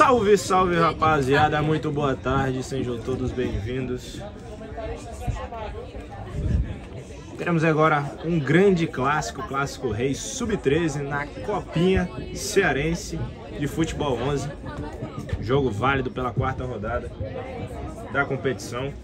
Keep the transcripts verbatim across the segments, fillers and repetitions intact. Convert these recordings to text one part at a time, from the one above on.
Salve, salve rapaziada, muito boa tarde, sejam todos bem-vindos. Teremos agora um grande clássico, clássico rei sub treze na Copinha Cearense de Futebol onze. Jogo válido pela quarta rodada da competição.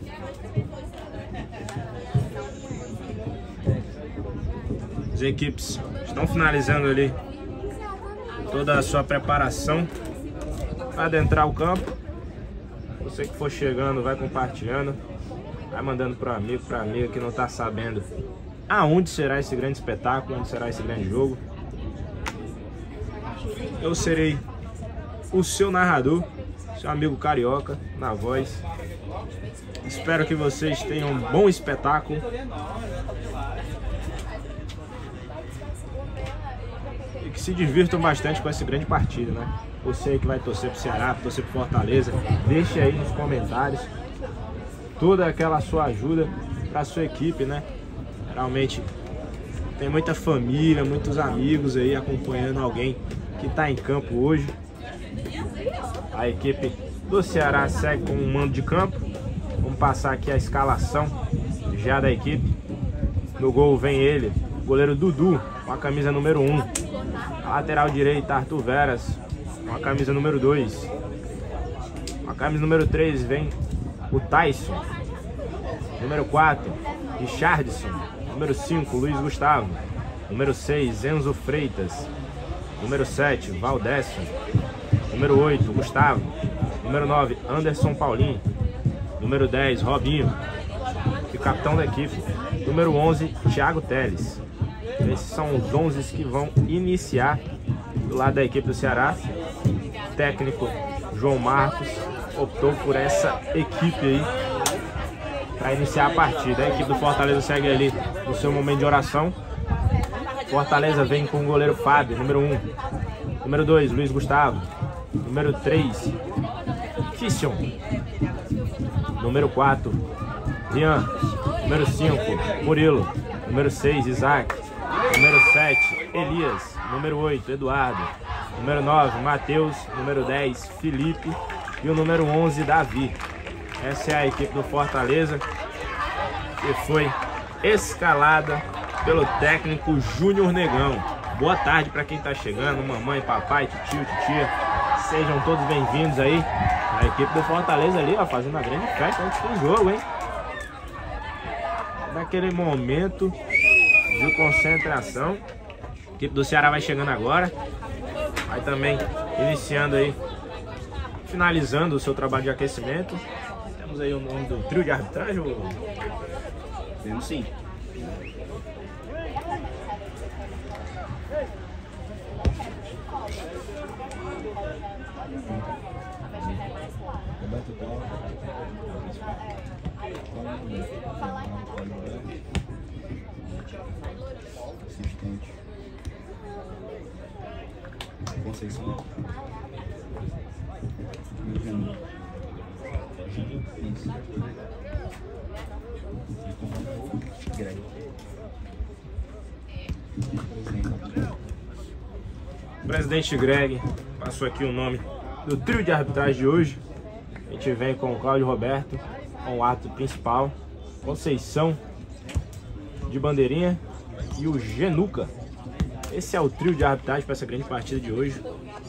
As equipes estão finalizando ali toda a sua preparação para adentrar o campo. Você que for chegando, vai compartilhando, vai mandando para o amigo, para a amiga que não está sabendo aonde será esse grande espetáculo, onde será esse grande jogo. Eu serei o seu narrador, seu amigo carioca, na voz. Espero que vocês tenham um bom espetáculo. E que se divirtam bastante com esse grande partido, né? Você aí que vai torcer pro Ceará, torcer pro Fortaleza, deixe aí nos comentários toda aquela sua ajuda para sua equipe, né? Realmente tem muita família, muitos amigos aí acompanhando alguém que está em campo hoje. A equipe do Ceará segue com um mando de campo. Vamos passar aqui a escalação já da equipe. No gol vem ele, goleiro Dudu, com a camisa número um. A lateral direita, Arthur Veras, com a camisa número dois. Com a camisa número três vem o Tyson. Número quatro, Richardson. Número cinco, Luiz Gustavo. Número seis, Enzo Freitas. Número sete, Valdécio. Número oito, Gustavo. Número nove, Anderson Paulinho. Número dez, Robinho, e capitão da equipe. Número onze, Thiago Teles. Esses são os onze que vão iniciar do lado da equipe do Ceará. O técnico João Marcos optou por essa equipe aí para iniciar a partida. A equipe do Fortaleza segue ali no seu momento de oração. Fortaleza vem com o goleiro Fábio, número um. Número dois, Luiz Gustavo. Número três, Fission. Número quatro, Rian. Número cinco, Murilo. Número seis, Isaac. Número sete, Elias. Número oito, Eduardo. Número nove, Matheus. Número dez, Felipe. E o número onze, Davi. Essa é a equipe do Fortaleza, que foi escalada pelo técnico Júnior Negão. Boa tarde para quem está chegando, mamãe, papai, tio, titia. Sejam todos bem-vindos aí. A equipe do Fortaleza ali, ó, fazendo uma grande festa antes do jogo, hein? Naquele momento de concentração. A equipe do Ceará vai chegando agora. Vai também iniciando aí, finalizando o seu trabalho de aquecimento. Temos aí o nome do trio de arbitragem? Ou... Temos sim. Assistente Conceição. Isso. Greg. Presidente Greg passou aqui o nome do trio de arbitragem de hoje. A gente vem com o Cláudio Roberto, com o árbitro principal, Conceição de bandeirinha e o Genuca. Esse é o trio de arbitragem para essa grande partida de hoje.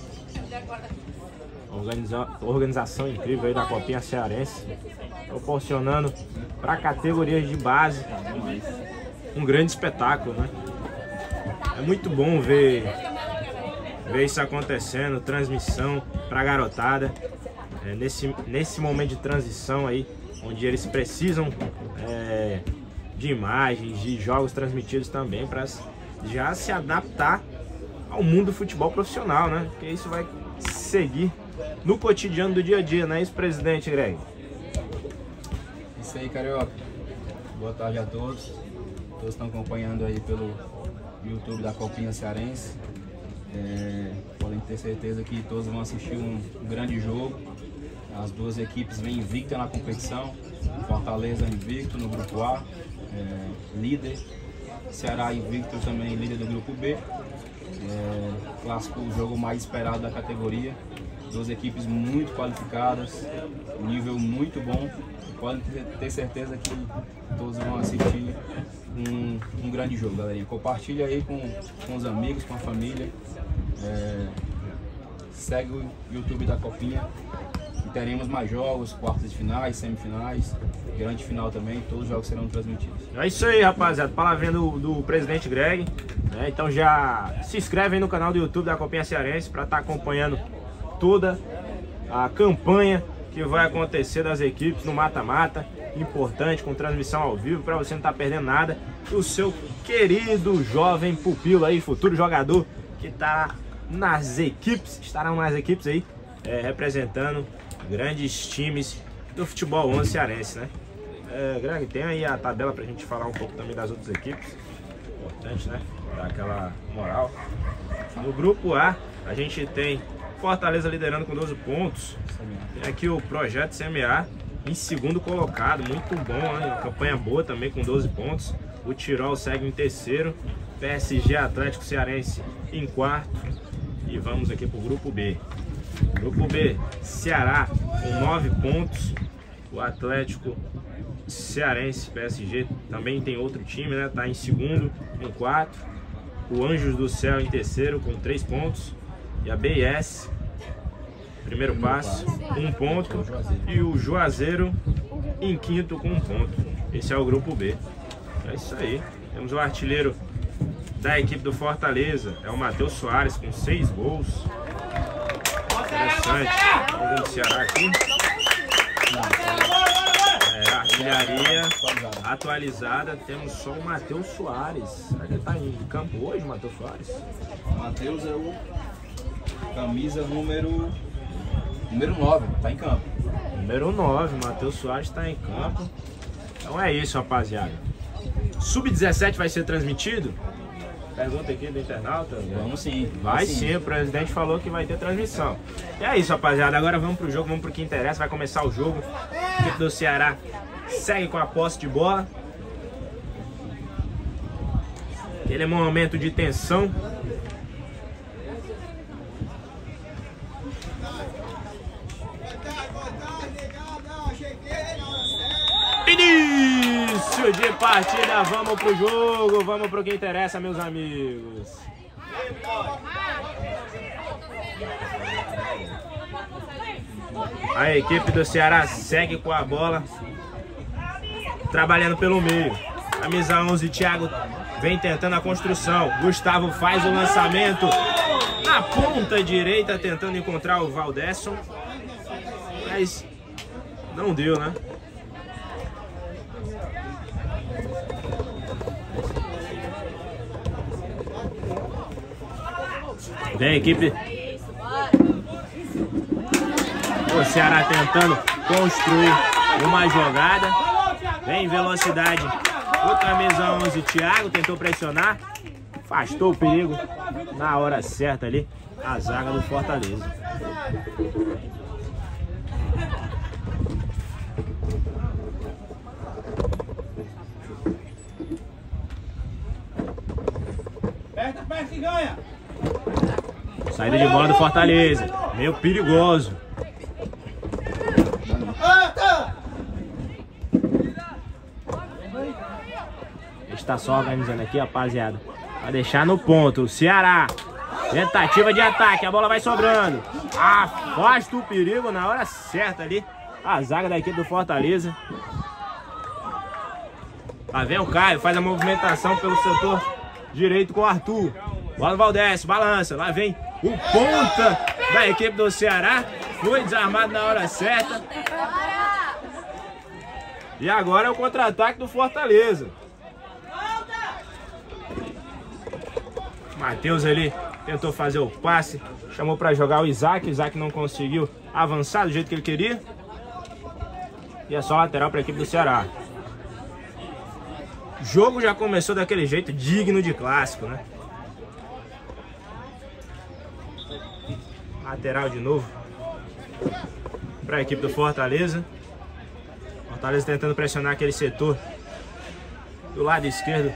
Organiza... Organização incrível aí da Copinha Cearense, proporcionando para categorias de base um grande espetáculo, né? É muito bom ver, ver isso acontecendo, transmissão para a garotada. É, nesse, nesse momento de transição aí, onde eles precisam é, de imagens, de jogos transmitidos também, para já se adaptar ao mundo do futebol profissional, né? Porque isso vai seguir no cotidiano do dia a dia, não é isso, presidente Greg? Isso aí, carioca. Boa tarde a todos. Todos estão acompanhando aí pelo YouTube da Copinha Cearense. É, podem ter certeza que todos vão assistir um, um grande jogo. As duas equipes vêm invictas na competição. Fortaleza invicto no grupo A, é, líder. Ceará invicto também, líder do grupo B. É, clássico, o jogo mais esperado da categoria. Duas equipes muito qualificadas, nível muito bom. Podem ter certeza que todos vão assistir um, um grande jogo, galerinha. Compartilha aí com, com os amigos, com a família. É, segue o YouTube da Copinha. E teremos mais jogos, quartas de finais, semifinais, grande final também. Todos os jogos serão transmitidos. É isso aí, rapaziada. Palavrinha do, do presidente Greg. Né? Então já se inscreve aí no canal do YouTube da Copinha Cearense para estar tá acompanhando toda a campanha que vai acontecer das equipes no mata-mata, importante, com transmissão ao vivo, para você não estar tá perdendo nada. E o seu querido jovem pupilo aí, futuro jogador, que está nas equipes, estarão nas equipes aí, é, representando grandes times do futebol onze cearense, né? É, Greg, tem aí a tabela pra gente falar um pouco também das outras equipes. Importante, né? Dar aquela moral. No grupo A, a gente tem Fortaleza liderando com doze pontos. Tem aqui o Projeto C M A em segundo colocado, muito bom, né? Uma campanha boa também com doze pontos. O Tirol segue em terceiro. P S G Atlético Cearense em quarto. E vamos aqui pro grupo B. Grupo B, Ceará com nove pontos. O Atlético Cearense, P S G, também tem outro time, né? Tá em segundo com quatro. O Anjos do Céu em terceiro com três pontos. E a B I S, primeiro passo, um ponto. E o Juazeiro em quinto com um ponto. Esse é o grupo B. É isso aí. Temos o artilheiro da equipe do Fortaleza, é o Matheus Soares com seis gols. Interessante. Vamos do Ceará aqui. É, artilharia atualizada. Temos só o Matheus Soares. Será que ele tá em campo hoje, Matheus Soares? Matheus é o camisa número número nove, tá em campo. Número nove, Matheus Soares está em campo. Então é isso, rapaziada. sub dezessete vai ser transmitido? Pergunta aqui do internauta. Vamos sim. Vai sim. sim, o presidente falou que vai ter transmissão. E é isso, rapaziada. Agora vamos pro jogo, vamos pro que interessa. Vai começar o jogo. A equipe do Ceará segue com a posse de bola. Aquele momento de tensão. Início de partida, vamos pro jogo, vamos pro que interessa, meus amigos. A equipe do Ceará segue com a bola, trabalhando pelo meio. Camisa onze, Thiago vem tentando a construção. Gustavo faz o lançamento na ponta direita, tentando encontrar o Valdesson, mas não deu, né? Vem a equipe. O Ceará tentando construir uma jogada. Vem em velocidade. O camisa onze, Thiago, tentou pressionar. Afastou o perigo na hora certa ali. A zaga do Fortaleza. Perto, perto que ganha. Saída de bola do Fortaleza. Meio perigoso. Está só organizando aqui, rapaziada. Vai deixar no ponto. O Ceará. Tentativa de ataque. A bola vai sobrando. Afasta o perigo na hora certa ali. A zaga da equipe do Fortaleza. Lá vem o Caio. Faz a movimentação pelo setor direito com o Arthur. Bola no Valdés. Balança. Lá vem o ponta da equipe do Ceará. Foi desarmado na hora certa. E agora é o contra-ataque do Fortaleza. Matheus ali tentou fazer o passe. Chamou para jogar o Isaac. O Isaac não conseguiu avançar do jeito que ele queria. E é só lateral para a equipe do Ceará. O jogo já começou daquele jeito digno de clássico, né? Lateral de novo para a equipe do Fortaleza. Fortaleza tentando pressionar aquele setor do lado esquerdo.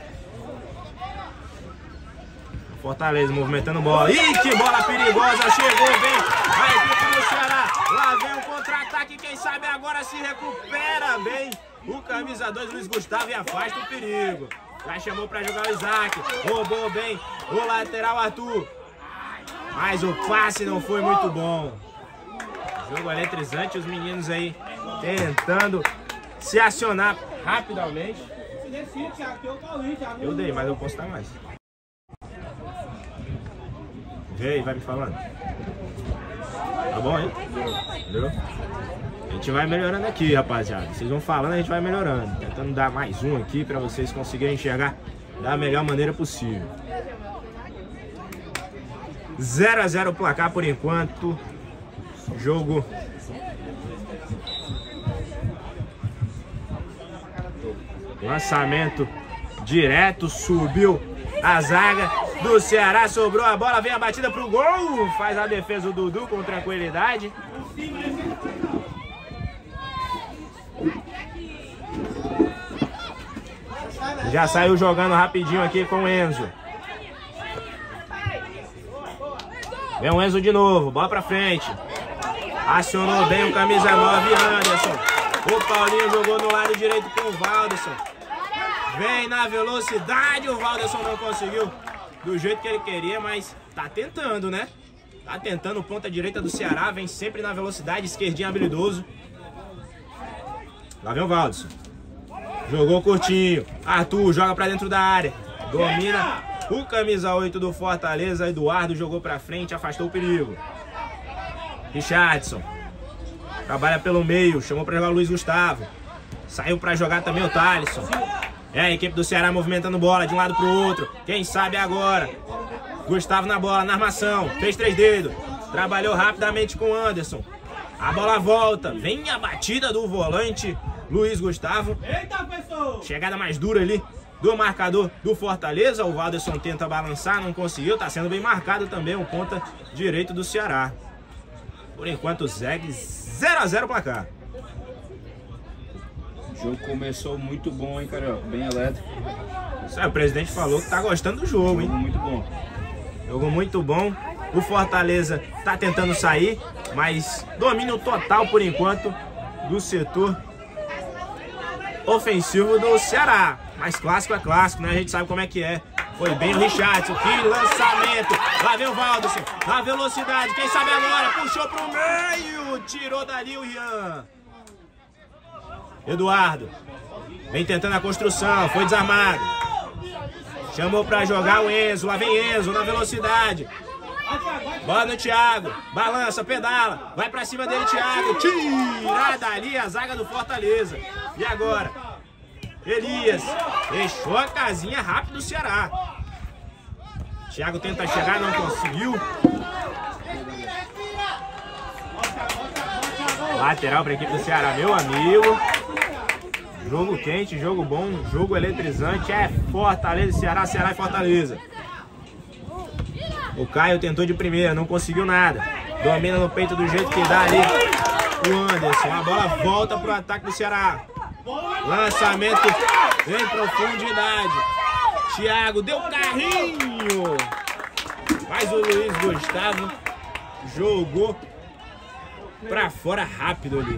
Fortaleza movimentando bola. Ih, que bola perigosa. Chegou bem a equipe do Lá vem um contra-ataque, quem sabe agora se recupera bem. O camisa dois, Luiz Gustavo, e afasta o perigo. Já chamou pra jogar o Isaac. Roubou bem o lateral Arthur. Mas o passe não foi muito bom. Jogo eletrizante, os meninos aí tentando se acionar rapidamente. Eu dei, mas eu posso dar mais. Vê aí, vai me falando. Tá bom, hein? Entendeu? A gente vai melhorando aqui, rapaziada. Vocês vão falando, a gente vai melhorando. Tentando dar mais um aqui pra vocês conseguirem enxergar da melhor maneira possível. zero a zero o placar por enquanto. Jogo lançamento direto, subiu a zaga do Ceará, sobrou a bola, vem a batida pro gol, faz a defesa o Dudu com tranquilidade. Já saiu jogando rapidinho aqui com o Enzo. Vem o Enzo de novo, bola pra frente. Acionou bem o camisa nove, Anderson. O Paulinho jogou no lado direito com o Valderson. Vem na velocidade, o Valderson não conseguiu do jeito que ele queria, mas tá tentando, né? Tá tentando, ponta direita do Ceará, vem sempre na velocidade, esquerdinho habilidoso. Lá vem o Valderson. Jogou curtinho. Arthur joga pra dentro da área. Domina o camisa oito do Fortaleza. Eduardo jogou pra frente, afastou o perigo. Richardson trabalha pelo meio, chamou pra jogar o Luiz Gustavo. Saiu pra jogar também o Thalisson. É a equipe do Ceará movimentando bola de um lado pro outro. Quem sabe agora? Gustavo na bola, na armação. Fez três dedos. Trabalhou rapidamente com o Anderson. A bola volta. Vem a batida do volante Luiz Gustavo. Chegada mais dura ali do marcador do Fortaleza. O Valderson tenta balançar, não conseguiu. Tá sendo bem marcado também o ponta direito do Ceará. Por enquanto, Zeg zero a zero placar. O jogo começou muito bom, hein, Carioca? Bem elétrico. Isso aí, o presidente falou que tá gostando do jogo, hein? Jogo muito bom. Jogo muito bom. O Fortaleza tá tentando sair, mas domínio total por enquanto do setor ofensivo do Ceará. Mas clássico é clássico, né? A gente sabe como é que é. Foi bem o Richardson, que lançamento. Lá vem o Valderson, na velocidade. Quem sabe agora? Puxou pro meio. Tirou dali o Rian. Eduardo. Vem tentando a construção. Foi desarmado. Chamou pra jogar o Enzo. Lá vem Enzo na velocidade. Bola no Thiago. Balança, pedala. Vai pra cima dele, Thiago. Tira dali a zaga do Fortaleza. E agora? Elias fechou a casinha rápido do Ceará. Thiago tenta chegar, não conseguiu. Lateral para a equipe do Ceará, meu amigo. Jogo quente, jogo bom, jogo eletrizante. É Fortaleza e Ceará, Ceará e Fortaleza. O Caio tentou de primeira, não conseguiu nada. Domina no peito do jeito que dá ali o Anderson. A bola volta para o ataque do Ceará. Lançamento em profundidade. Thiago deu carrinho. Mas o Luiz Gustavo jogou pra fora rápido ali.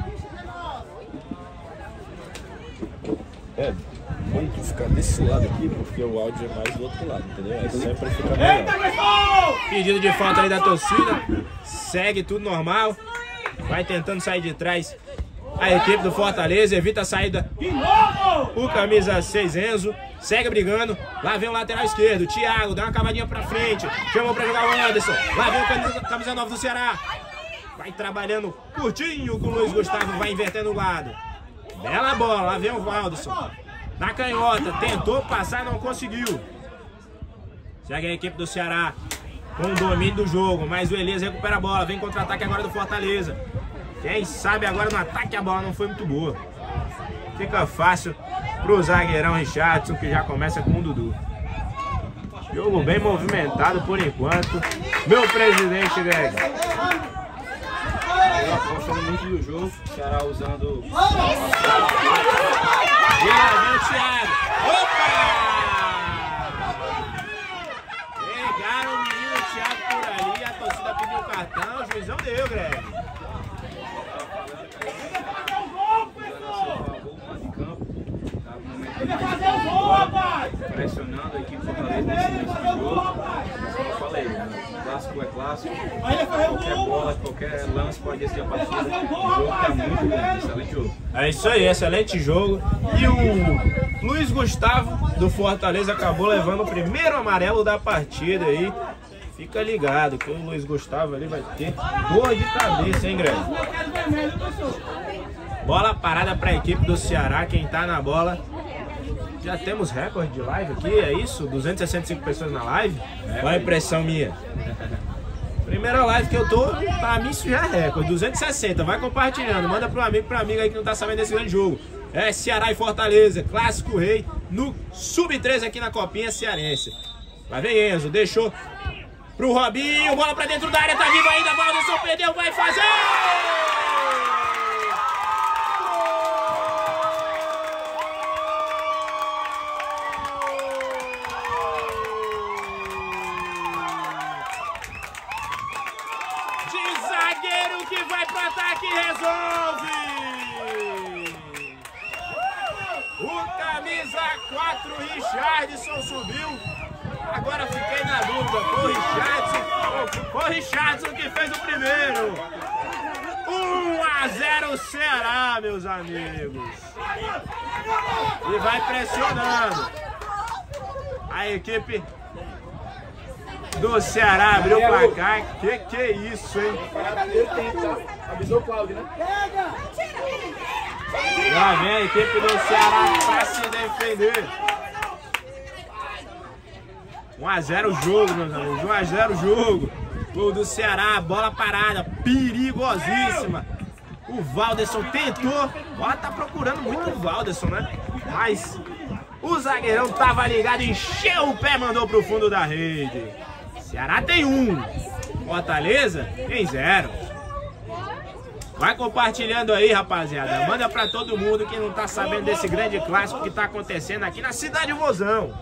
É, bom tu ficar desse lado aqui, porque o áudio é mais do outro lado, entendeu? É sempre fica melhor. Pedido de falta aí da torcida. Segue tudo normal. Vai tentando sair de trás a equipe do Fortaleza, evita a saída. O camisa seis, Enzo, segue brigando. Lá vem o lateral esquerdo, Thiago, dá uma cavadinha pra frente. Chamou pra jogar o Anderson. Lá vem o camisa, camisa nove do Ceará. Vai trabalhando curtinho com o Luiz Gustavo, vai invertendo o lado. Bela bola, lá vem o Valderson. Na canhota, tentou passar, não conseguiu. Segue a equipe do Ceará com o domínio do jogo, mas o Elias recupera a bola. Vem contra-ataque agora do Fortaleza. Quem sabe agora no ataque a bola não foi muito boa. Fica fácil pro zagueirão Richardson, que já começa com o Dudu. Jogo bem movimentado por enquanto. Meu presidente, Greg. Eu gostando muito do jogo. O Ceará usando. E lá vem o Thiago. Opa! Pegaram o menino Thiago por ali. A torcida pediu cartão. O juizão deu, Greg. clássico é clássico. Qualquer bola, qualquer lance pode decidir a partida. O jogo tá muito bom, excelente jogo. É isso aí, excelente jogo. E o Luiz Gustavo do Fortaleza acabou levando o primeiro amarelo da partida aí. Fica ligado que o Luiz Gustavo ali vai ter dor de cabeça, hein, Greg? Bola parada para a equipe do Ceará, quem tá na bola. Já temos recorde de live aqui, é isso? duzentas e sessenta e cinco pessoas na live? Qual a impressão minha? Primeira live que eu tô, pra mim isso já é recorde, duzentos e sessenta. Vai compartilhando, manda pro amigo, pro amigo aí que não tá sabendo desse grande jogo. É Ceará e Fortaleza, Clássico Rei, no sub treze aqui na Copinha Cearense. Lá vem Enzo, deixou pro Robinho, bola pra dentro da área, tá vivo ainda, a bola do São perdeu, vai fazer! De zagueiro que vai pro ataque e resolve! O camisa quatro, Richardson, subiu. Agora fiquei na dúvida, foi o Richardson, foi o Richardson que fez o primeiro. um a zero Ceará, meus amigos. E vai pressionando. A equipe do Ceará abriu o placar. Que que é isso, hein? Avisou o Cláudio, né? Lá vem a equipe do Ceará para se defender. um a zero o jogo, meus amigos. um a zero o jogo. Gol do Ceará, bola parada, perigosíssima. O Valderson tentou. Ó, tá procurando muito o Valderson, né? Mas o zagueirão tava ligado, encheu o pé, mandou pro fundo da rede. Ceará tem um. Fortaleza tem zero. Vai compartilhando aí, rapaziada. Manda pra todo mundo que não tá sabendo desse grande clássico que tá acontecendo aqui na cidade de Vozão.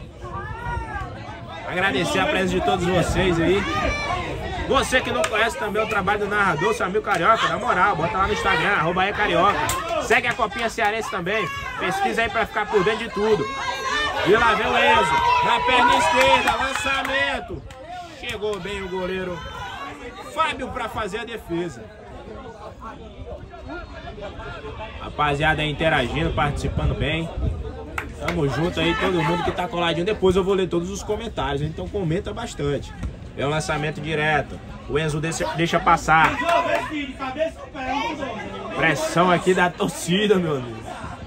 Agradecer a presença de todos vocês aí. Você que não conhece também o trabalho do narrador, seu amigo Carioca, na moral, bota lá no Instagram, arroba aí Carioca. Segue a Copinha Cearense também. Pesquisa aí pra ficar por dentro de tudo. E lá vem o Enzo, na perna esquerda, lançamento. Chegou bem o goleiro Fábio pra fazer a defesa. Rapaziada aí interagindo, participando bem. Tamo junto aí, todo mundo que tá coladinho. Depois eu vou ler todos os comentários, então comenta bastante. É um lançamento direto. O Enzo deixa, deixa passar. Pressão aqui da torcida, meu amigo.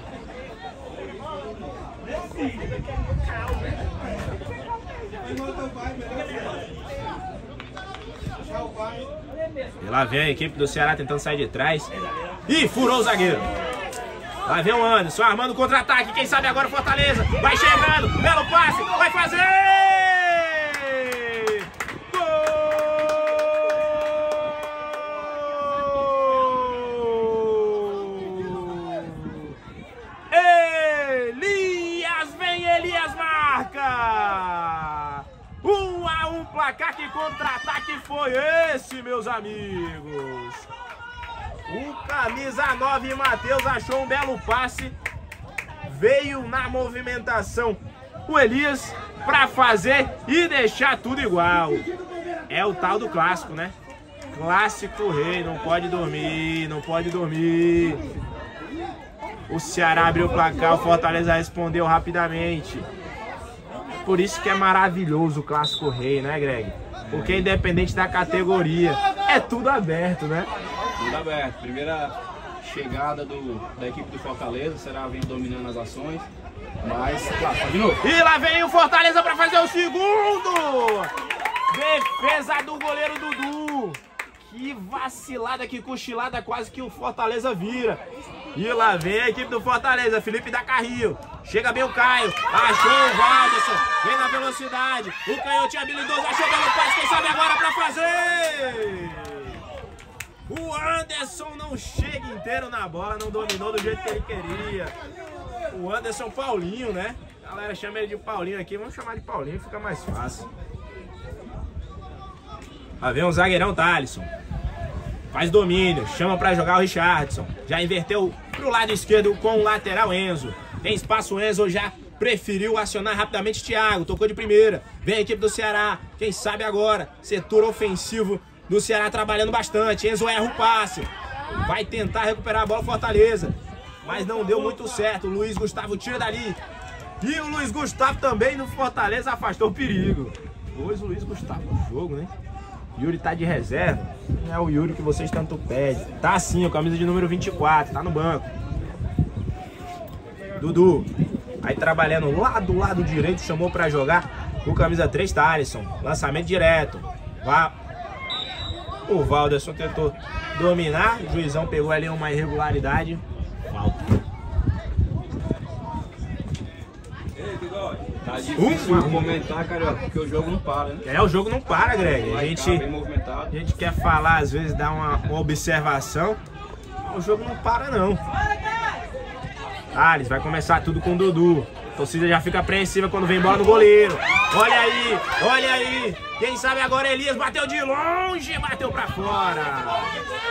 E lá vem a equipe do Ceará tentando sair de trás. Ih, furou o zagueiro. Lá vem o Anderson, armando o contra-ataque. Quem sabe agora o Fortaleza. Vai chegando, belo passe, vai fazer! Placar, que contra-ataque foi esse, meus amigos? O camisa nove, Matheus, achou um belo passe. Veio na movimentação o Elias para fazer e deixar tudo igual. É o tal do clássico, né? Clássico Rei, não pode dormir, não pode dormir. O Ceará abriu o placar, o Fortaleza respondeu rapidamente. Por isso que é maravilhoso o Clássico Rei, né, Greg? Porque independente da categoria, é tudo aberto, né? Tudo aberto. Primeira chegada do, da equipe do Fortaleza, será vem dominando as ações. Mas, claro, de novo. E lá vem o Fortaleza para fazer o segundo! Defesa do goleiro Dudu. Que vacilada, que cochilada, quase que o Fortaleza vira. E lá vem a equipe do Fortaleza, Felipe da Carrinho. Chega bem o Caio, achou o Valderson, vem na velocidade. O canhotinho habilidoso, achou o belo passe, quem sabe agora pra fazer. O Anderson não chega inteiro na bola, não dominou do jeito que ele queria. O Anderson Paulinho, né? A galera chama ele de Paulinho aqui, vamos chamar de Paulinho, fica mais fácil. Lá vem o zagueirão Thalisson. Faz domínio, chama pra jogar o Richardson. Já inverteu pro lado esquerdo com o lateral Enzo. Tem espaço, o Enzo já preferiu acionar rapidamente Thiago, tocou de primeira, vem a equipe do Ceará, quem sabe agora, setor ofensivo do Ceará trabalhando bastante, Enzo erra o passe, vai tentar recuperar a bola Fortaleza, mas não deu muito certo, o Luiz Gustavo tira dali, e o Luiz Gustavo também no Fortaleza afastou o perigo. Pois o Luiz Gustavo no jogo, né? Yuri tá de reserva, não é o Yuri que vocês tanto pedem, tá sim, a camisa de número vinte e quatro, tá no banco. Dudu, aí trabalhando lá do lado direito, chamou pra jogar o camisa três, Thalisson. Lançamento direto. Vá. O Valderson tentou dominar. O juizão pegou ali uma irregularidade. Falta. Tá difícil um, de comentar, Carioca, porque o jogo não para, né? É, o jogo não para, Greg. A gente, bem movimentado. a gente quer falar, às vezes, dar uma, uma observação. O jogo não para, não. Thales vai começar tudo com o Dudu. A torcida já fica apreensiva quando vem bola no goleiro. Olha aí, olha aí. Quem sabe agora Elias bateu de longe, bateu pra fora.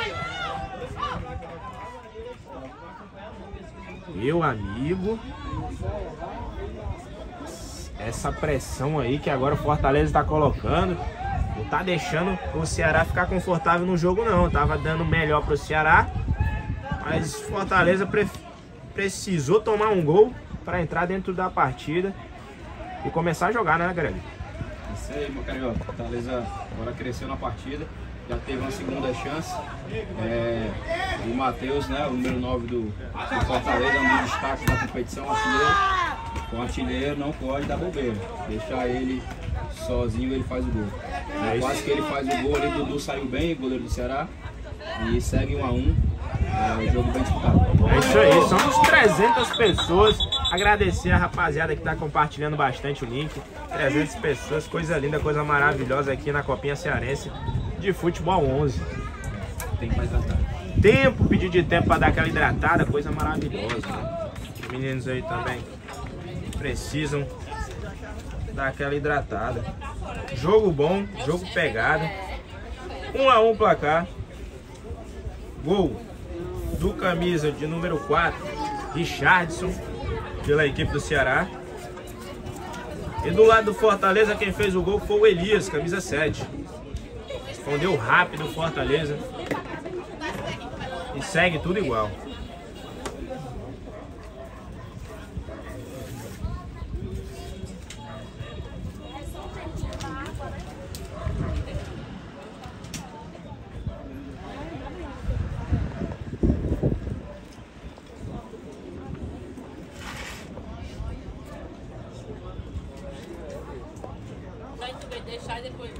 Meu amigo, essa pressão aí que agora o Fortaleza está colocando não tá deixando o Ceará ficar confortável no jogo, não. Tava dando melhor pro Ceará, mas Fortaleza prefere precisou tomar um gol para entrar dentro da partida e começar a jogar, né, Greg? Isso aí, meu Carioca. Fortaleza agora cresceu na partida, já teve uma segunda chance. É, o Matheus, né, o número nove do, do Fortaleza, um dos destaques da competição, artilheiro. Com artilheiro não pode dar bobeira. Deixar ele sozinho, ele faz o gol. É quase que ele faz o gol ali, o Dudu saiu bem, goleiro do Ceará, e segue um a um. É, jogo bem disputado. É isso aí, somos trezentas pessoas. Agradecer a rapaziada que tá compartilhando bastante o link. trezentas pessoas, coisa linda, coisa maravilhosa aqui na Copinha Cearense de Futebol onze. Tem que mais tratar. Tempo, pedido de tempo para dar aquela hidratada, coisa maravilhosa. Né? Os meninos aí também precisam dar aquela hidratada. Jogo bom, jogo pegado. Um a um placar. Gol do camisa de número quatro, Richardson, pela equipe do Ceará. E do lado do Fortaleza, quem fez o gol foi o Elias, camisa sete. Respondeu rápido o Fortaleza. E segue tudo igual. Deixar depois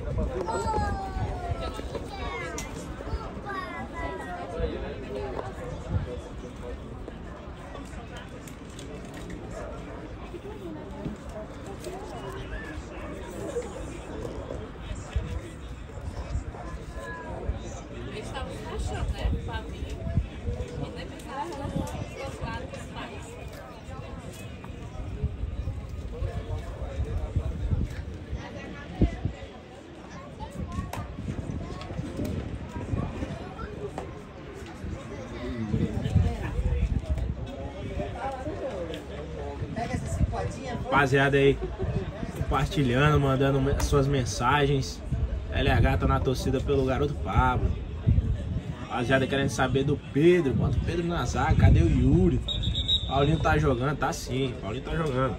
eles estavam achando, né? Pra mim. E nem pensava nos lados mais. Rapaziada aí compartilhando, mandando suas mensagens. L H tá na torcida pelo garoto Pablo. Rapaziada querendo saber do Pedro. Bota o Pedro na zaga, cadê o Yuri? Paulinho tá jogando, tá sim, Paulinho tá jogando.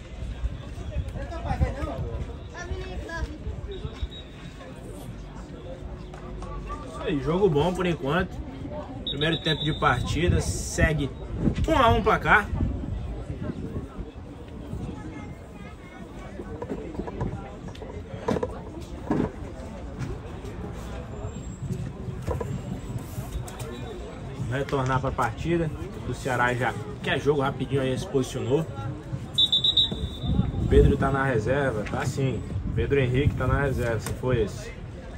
Isso aí, jogo bom por enquanto. Primeiro tempo de partida, segue um a um placar. Retornar para a partida. O Ceará já quer jogo rapidinho aí, se posicionou. O Pedro tá na reserva, tá sim. Pedro Henrique tá na reserva, se foi esse.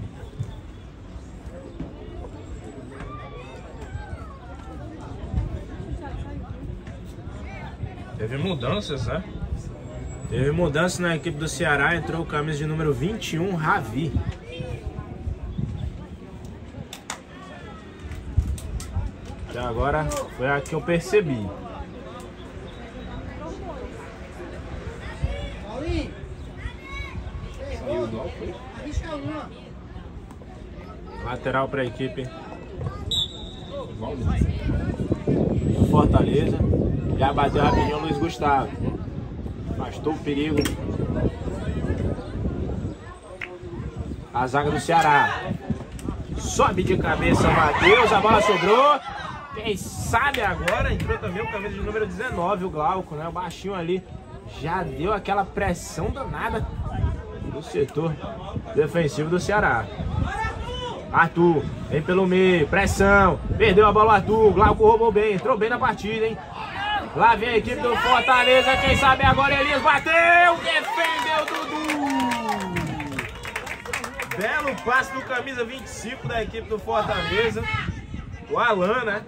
Teve mudanças, né? Teve mudança na equipe do Ceará, entrou o camisa de número vinte e um, Ravi. Até agora foi a que eu percebi. Lateral para a equipe do Fortaleza. Já bateu rapidinho o Luiz Gustavo. Afastou o perigo. A zaga do Ceará. Sobe de cabeça, Matheus. A bola sobrou. Quem sabe agora entrou também o camisa de número dezenove, o Glauco, né? O baixinho ali. Já deu aquela pressão danada do setor defensivo do Ceará. Arthur, vem pelo meio, pressão. Perdeu a bola o Arthur. Glauco roubou bem, entrou bem na partida, hein? Lá vem a equipe do Fortaleza. Quem sabe agora Elias bateu. Defendeu Dudu. Belo passe do camisa vinte e cinco da equipe do Fortaleza. O Alan, né?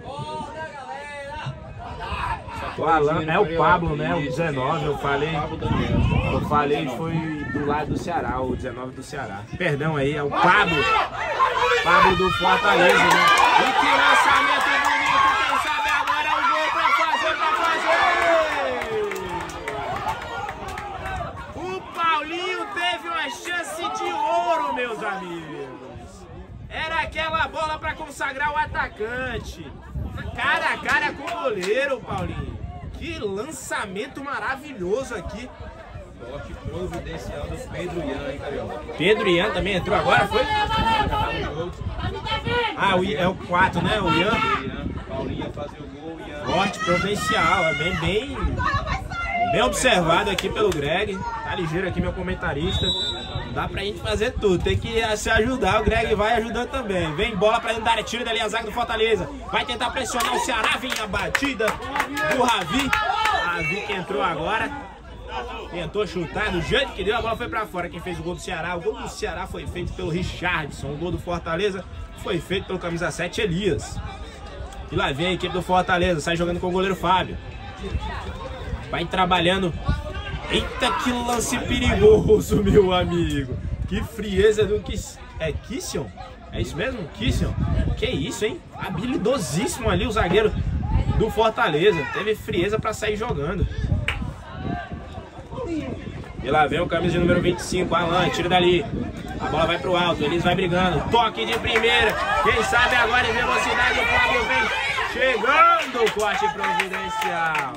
O Alan é o Pablo, né? O dezenove. Eu falei. Eu falei foi do lado do Ceará, o dezenove do Ceará. Perdão aí, é o Pablo. Pablo do Fortaleza, né? E que lançamento bonito. Quem sabe agora é o gol pra fazer, pra fazer. O Paulinho teve uma chance de ouro, meus amigos. Era aquela bola para consagrar o atacante. Cara a cara com o goleiro, Paulinho. Que lançamento maravilhoso aqui. Toque providencial do Pedro Ian, hein, Carioca? Pedro Ian também entrou agora, foi? Ah, o, é o quatro, né? O Ian. Paulinho ia fazer o gol, Ian. Corte providencial, é bem, bem, bem observado aqui pelo Greg. Tá ligeiro aqui, meu comentarista. Dá pra gente fazer tudo, tem que se ajudar, o Greg vai ajudando também. Vem bola pra dentro da área, tira dali a zaga do Fortaleza. Vai tentar pressionar o Ceará, vem a batida do Ravi. Ravi que entrou agora. Tentou chutar, do jeito que deu, a bola foi pra fora. Quem fez o gol do Ceará? O gol do Ceará foi feito pelo Richardson. O gol do Fortaleza foi feito pelo camisa sete, Elias. E lá vem a equipe do Fortaleza, sai jogando com o goleiro Fábio. Vai trabalhando. Eita, que lance perigoso, meu amigo. Que frieza do Kiss... É Kission? É isso mesmo? Kission? Que isso, hein? Habilidosíssimo ali o zagueiro do Fortaleza. Teve frieza pra sair jogando. E lá vem o camisa de número vinte e cinco, Alan, tira dali. A bola vai pro alto, eles vai brigando. Toque de primeira. Quem sabe agora em velocidade o Fábio vem chegando. O corte providencial.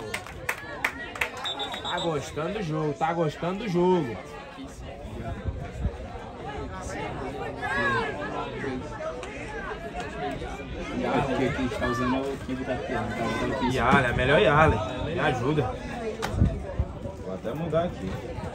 Tá gostando do jogo, tá gostando do jogo. Porque aqui está usando o Kibo da Piana. Yale, é melhor Yale. Me ajuda. Vou até mudar aqui.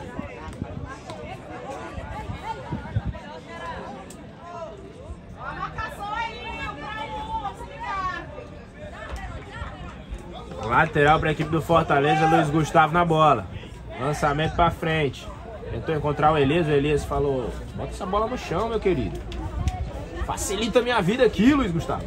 Lateral para a equipe do Fortaleza, Luiz Gustavo na bola. Lançamento para frente. Tentou encontrar o Elias, o Elias falou: bota essa bola no chão, meu querido. Facilita a minha vida aqui, Luiz Gustavo.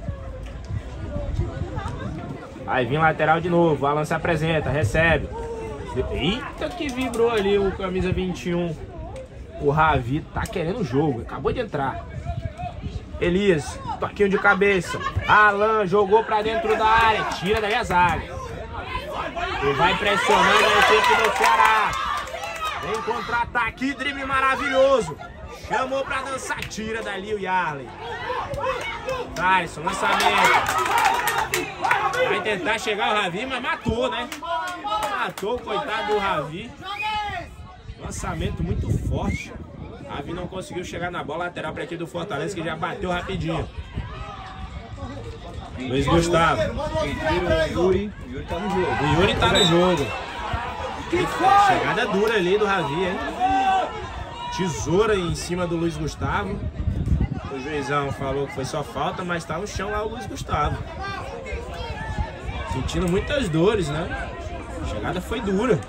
Aí vem lateral de novo, o Alan se apresenta, recebe. Eita, que vibrou ali o camisa vinte e um. O Ravi tá querendo o jogo, acabou de entrar. Elias, toquinho de cabeça. Alan jogou pra dentro da área. Tira daí a zaga. E vai pressionando a equipe do Ceará. Vem contra-ataque, drible maravilhoso. Chamou pra dançar, tira dali o Yarley. Thaleson, lançamento. Vai tentar chegar o Ravi, mas matou, né? Matou o coitado do Ravi. Lançamento muito forte. Ravi não conseguiu chegar na bola, lateral para a equipe do Fortaleza, que já bateu rapidinho. Luiz Gustavo. O Yuri, o Yuri tá no jogo. O Yuri tá no jogo. Chegada dura ali do Ravi, hein? Tesoura em cima do Luiz Gustavo. O juizão falou que foi só falta, mas tá no chão lá o Luiz Gustavo. Sentindo muitas dores, né? A chegada foi dura.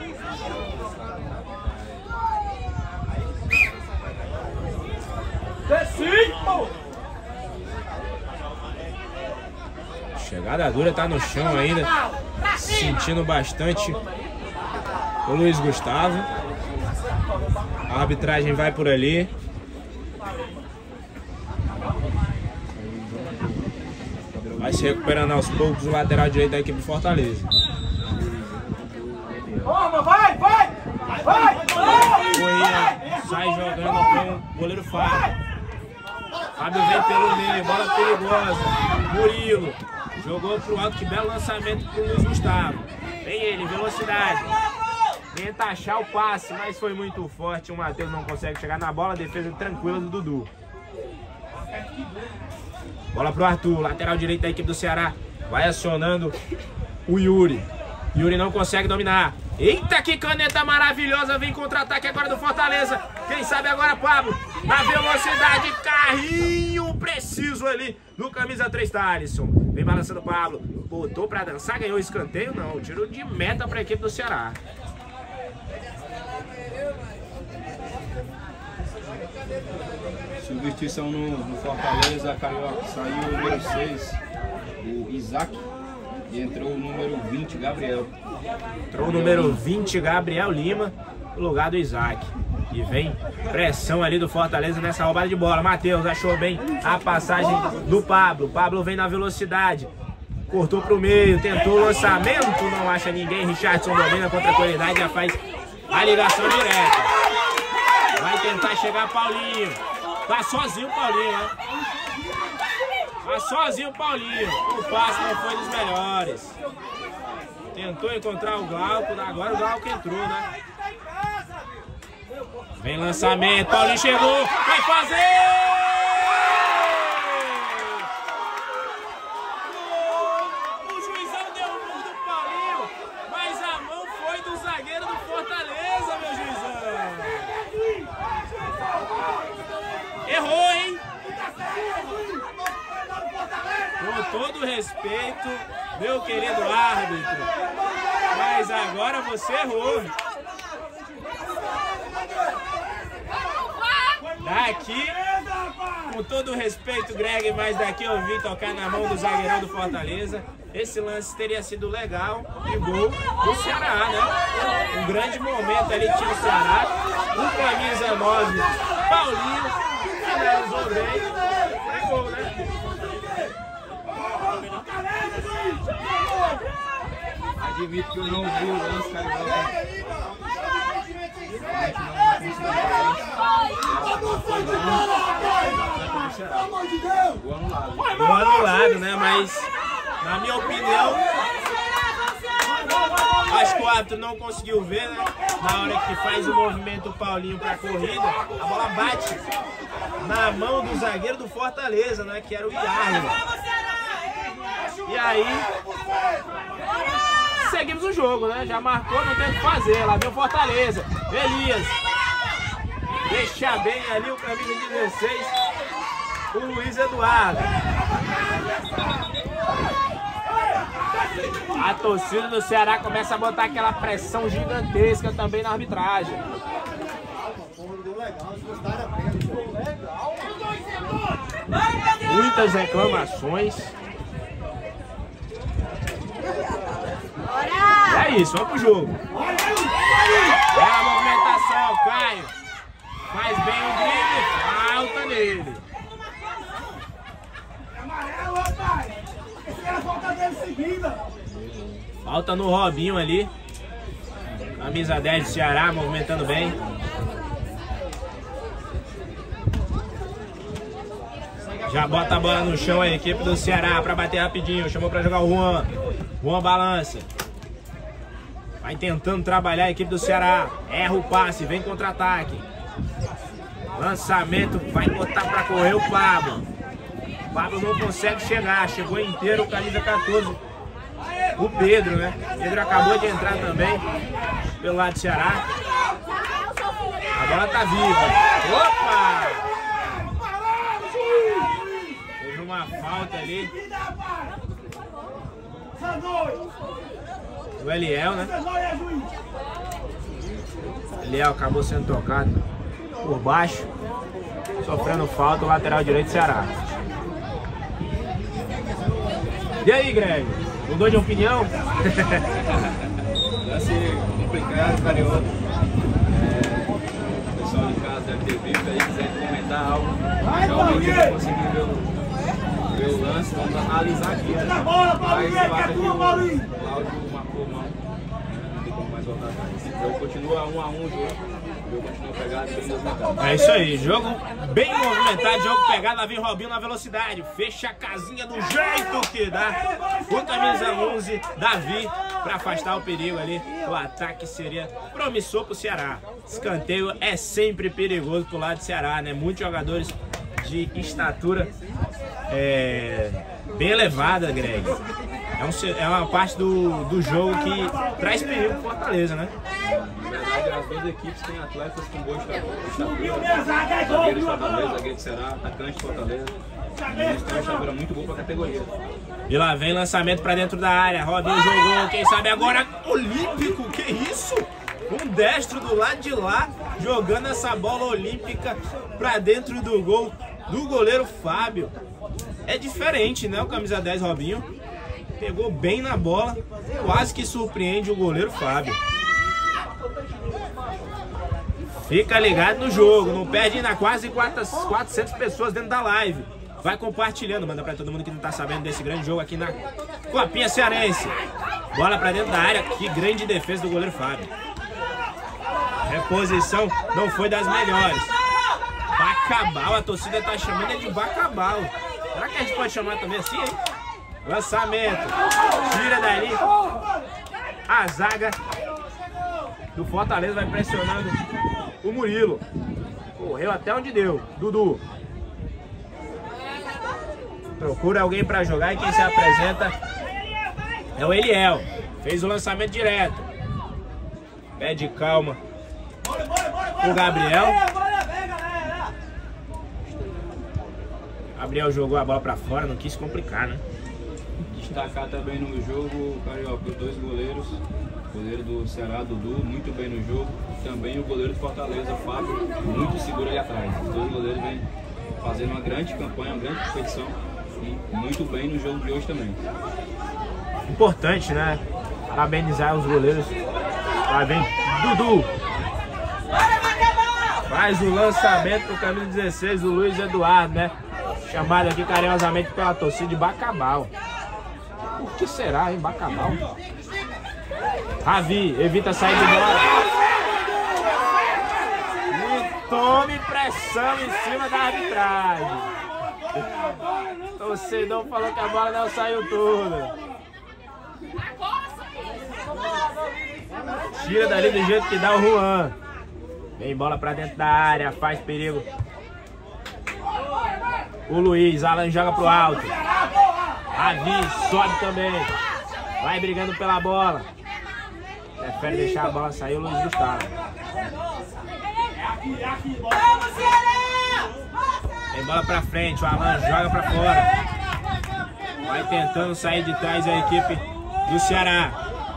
Chegada dura, tá no chão ainda. Sentindo bastante o Luiz Gustavo. A arbitragem vai por ali. Vai se recuperando aos poucos o lateral direito da equipe do Fortaleza. Toma, vai, vai! Corrêa sai jogando com o goleiro Fábio. Fábio vem pelo meio, bola perigosa. Murilo jogou pro alto, que belo lançamento pro Luiz Gustavo. Vem ele, velocidade. Tenta achar o passe, mas foi muito forte. O Matheus não consegue chegar na bola. Defesa tranquila do Dudu. Bola pro Arthur, lateral direito da equipe do Ceará. Vai acionando o Yuri. Yuri não consegue dominar. Eita, que caneta maravilhosa. Vem contra-ataque agora do Fortaleza. Quem sabe agora Pablo. Na velocidade, carrinho preciso ali no camisa três, Thalisson. Vem balançando o Pablo. Botou pra dançar, ganhou o escanteio. Não, tiro de meta pra equipe do Ceará. Substituição no, no Fortaleza, Carioca. Saiu o número seis, o Isaac. E entrou o número vinte, Gabriel. Entrou o número vinte, Gabriel Lima, no lugar do Isaac. E vem pressão ali do Fortaleza nessa roubada de bola. Matheus achou bem a passagem do Pablo. Pablo vem na velocidade. Cortou pro meio, tentou o lançamento, não acha ninguém. Richardson domina contra a qualidade, já faz a ligação direta. Vai tentar chegar Paulinho. Tá sozinho o Paulinho, né? Tá sozinho o Paulinho. O passe não foi dos melhores. Tentou encontrar o Glauco, agora o Glauco entrou, né? Vem lançamento, Paulinho chegou, vai fazer! O juizão deu um murro do Paulinho, mas a mão foi do zagueiro do Fortaleza, meu juizão. Errou, hein? Com todo respeito, meu querido árbitro, mas agora você errou. Daqui, com todo respeito, Greg, mas daqui eu vi tocar na mão do zagueirão do Fortaleza. Esse lance teria sido legal e gol do Ceará, né? Um grande momento ali tinha o Ceará. O camisa nove, Paulinho, finalizou bem. Foi gol, né? Admito que eu não vi o lance, Carioca. Gol anulado, né? Mas, na minha opinião, acho que o árbitro não conseguiu ver, né? Na hora que faz o movimento o Paulinho pra corrida, a bola bate na mão do zagueiro do Fortaleza, né? Que era o Iarle. E aí, seguimos o jogo, né? Já marcou, não tem o que fazer. Lá vem o Fortaleza. Elias. Deixa bem ali o camisa dezesseis, o Luiz Eduardo. A torcida do Ceará começa a botar aquela pressão gigantesca também na arbitragem. Muitas reclamações. E é isso, vamos pro jogo. É a movimentação, Caio. Faz bem o drible, falta nele. Falta no Robinho ali. Camisa dez do Ceará, movimentando bem. Já bota a bola no chão a equipe do Ceará pra bater rapidinho. Chamou pra jogar o Juan. Juan balança. Vai tentando trabalhar a equipe do Ceará. Erra o passe, vem contra-ataque. Lançamento, vai botar pra correr o Pablo. O Pablo não consegue chegar. Chegou inteiro, camisa quatorze. O Pedro, né? O Pedro acabou de entrar também pelo lado do Ceará. A bola tá viva. Opa! Teve uma falta ali. O Eliel, né? Eliel acabou sendo tocado por baixo, sofrendo falta, o lateral direito do Ceará. E aí, Greg? Mudou de opinião? Lance complicado, Carioca. É, o pessoal de casa deve ter visto aí, quiser comentar algo. Realmente não consegui ver o, ver o lance, vamos analisar aqui. Né? Mas eu acho que o áudio marcou mal. Não tem como mais voltar atrás. O jogo continua um a um, o jogo, o jogo continua pegado e bem movimentado. É isso aí, jogo bem movimentado, jogo pegado, lá vem Robinho na velocidade, fecha a casinha do jeito que dá, o camisa onze, Davi, para afastar o perigo ali, o ataque seria promissor pro Ceará. Escanteio é sempre perigoso pro lado do Ceará, né? Muitos jogadores de estatura é, bem elevada, Greg. É, um, é uma parte do, do jogo que traz perigo pro Fortaleza, né? Na verdade, as duas equipes têm atletas com boa estatura. Zagueiro de Fortaleza, zagueiro de Ceará, atacante de Fortaleza. Eles têm uma estatura muito boa pra categoria. E lá vem lançamento pra dentro da área. Robinho jogou, quem sabe agora olímpico, que isso? Um destro do lado de lá, jogando essa bola olímpica pra dentro do gol do goleiro Fábio. É diferente, né? O camisa dez Robinho pegou bem na bola, quase que surpreende o goleiro Fábio. Fica ligado no jogo, não perde ainda quase quatrocentas pessoas dentro da live. Vai compartilhando, manda pra todo mundo que não tá sabendo desse grande jogo aqui na Copinha Cearense. Bola pra dentro da área, que grande defesa do goleiro Fábio. Reposição não foi das melhores. Bacabal, a torcida tá chamando ele de Bacabal. Será que a gente pode chamar também assim, hein? Lançamento, tira dali. A zaga do Fortaleza vai pressionando o Murilo. Correu até onde deu, Dudu. Procura alguém pra jogar e quem se apresenta é o Eliel. Fez o lançamento direto. Pede calma o Gabriel. Gabriel jogou a bola pra fora, não quis complicar, né? Destacar também no jogo, Carioca, os dois goleiros. O goleiro do Ceará, Dudu, muito bem no jogo. Também o goleiro do Fortaleza, Fábio, muito seguro ali atrás. Os dois goleiros vêm fazendo uma grande campanha, uma grande competição. E muito bem no jogo de hoje também. Importante, né? Parabenizar os goleiros. Lá vem Dudu. Faz o lançamento pro camisa dezesseis, o Luiz Eduardo, né? Chamado aqui carinhosamente pela torcida de Bacabal. Por que será, hein, Bacabal? Ravi, evita sair de bola. E tome pressão em cima da arbitragem. O torcedor falou que a bola não saiu toda. Tira dali do jeito que dá o Juan. Vem bola pra dentro da área, faz perigo. O Luiz, Alan joga pro alto. Ravi sobe também. Vai brigando pela bola. Prefere deixar a bola sair o Luiz Gustavo. Tem bola pra frente, o Alan joga pra fora. Vai tentando sair de trás a equipe do Ceará.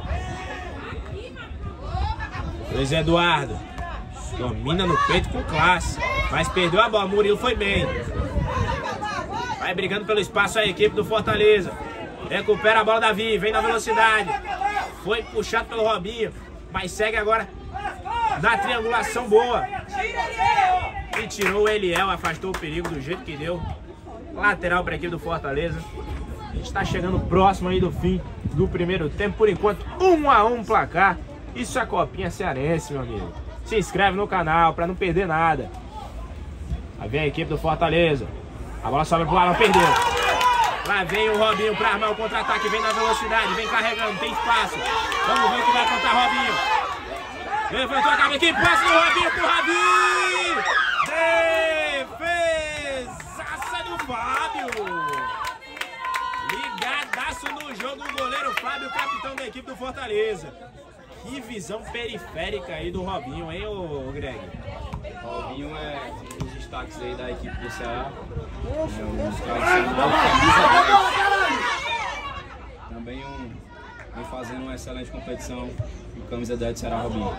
Luiz Eduardo. Domina no peito com classe. Mas perdeu a bola, Murilo foi bem. Vai brigando pelo espaço a equipe do Fortaleza. Recupera a bola Davi, vem na velocidade. Foi puxado pelo Robinho, mas segue agora na triangulação boa. E tirou o Eliel, afastou o perigo do jeito que deu. Lateral para a equipe do Fortaleza. A gente está chegando próximo aí do fim do primeiro tempo. Por enquanto, um a um placar. Isso é a Copinha Cearense, meu amigo. Se inscreve no canal para não perder nada. Aí vem a equipe do Fortaleza. A bola sobe pro Alan, perdeu. Lá vem o Robinho para armar o contra-ataque. Vem na velocidade, vem carregando, tem espaço. Vamos ver o que vai contar Robinho. Levantou a cabeça aqui, passa do Robinho pro Ravi. Defesaça do Fábio. Ligadaço no jogo o goleiro Fábio, capitão da equipe do Fortaleza. Que visão periférica aí do Robinho, hein, ô Greg? O Robinho é um dos destaques aí da equipe do Ceará. É um dos tradicional camisa dez. Também um, vem fazendo uma excelente competição. O camisa dez do Ceará, Robinho.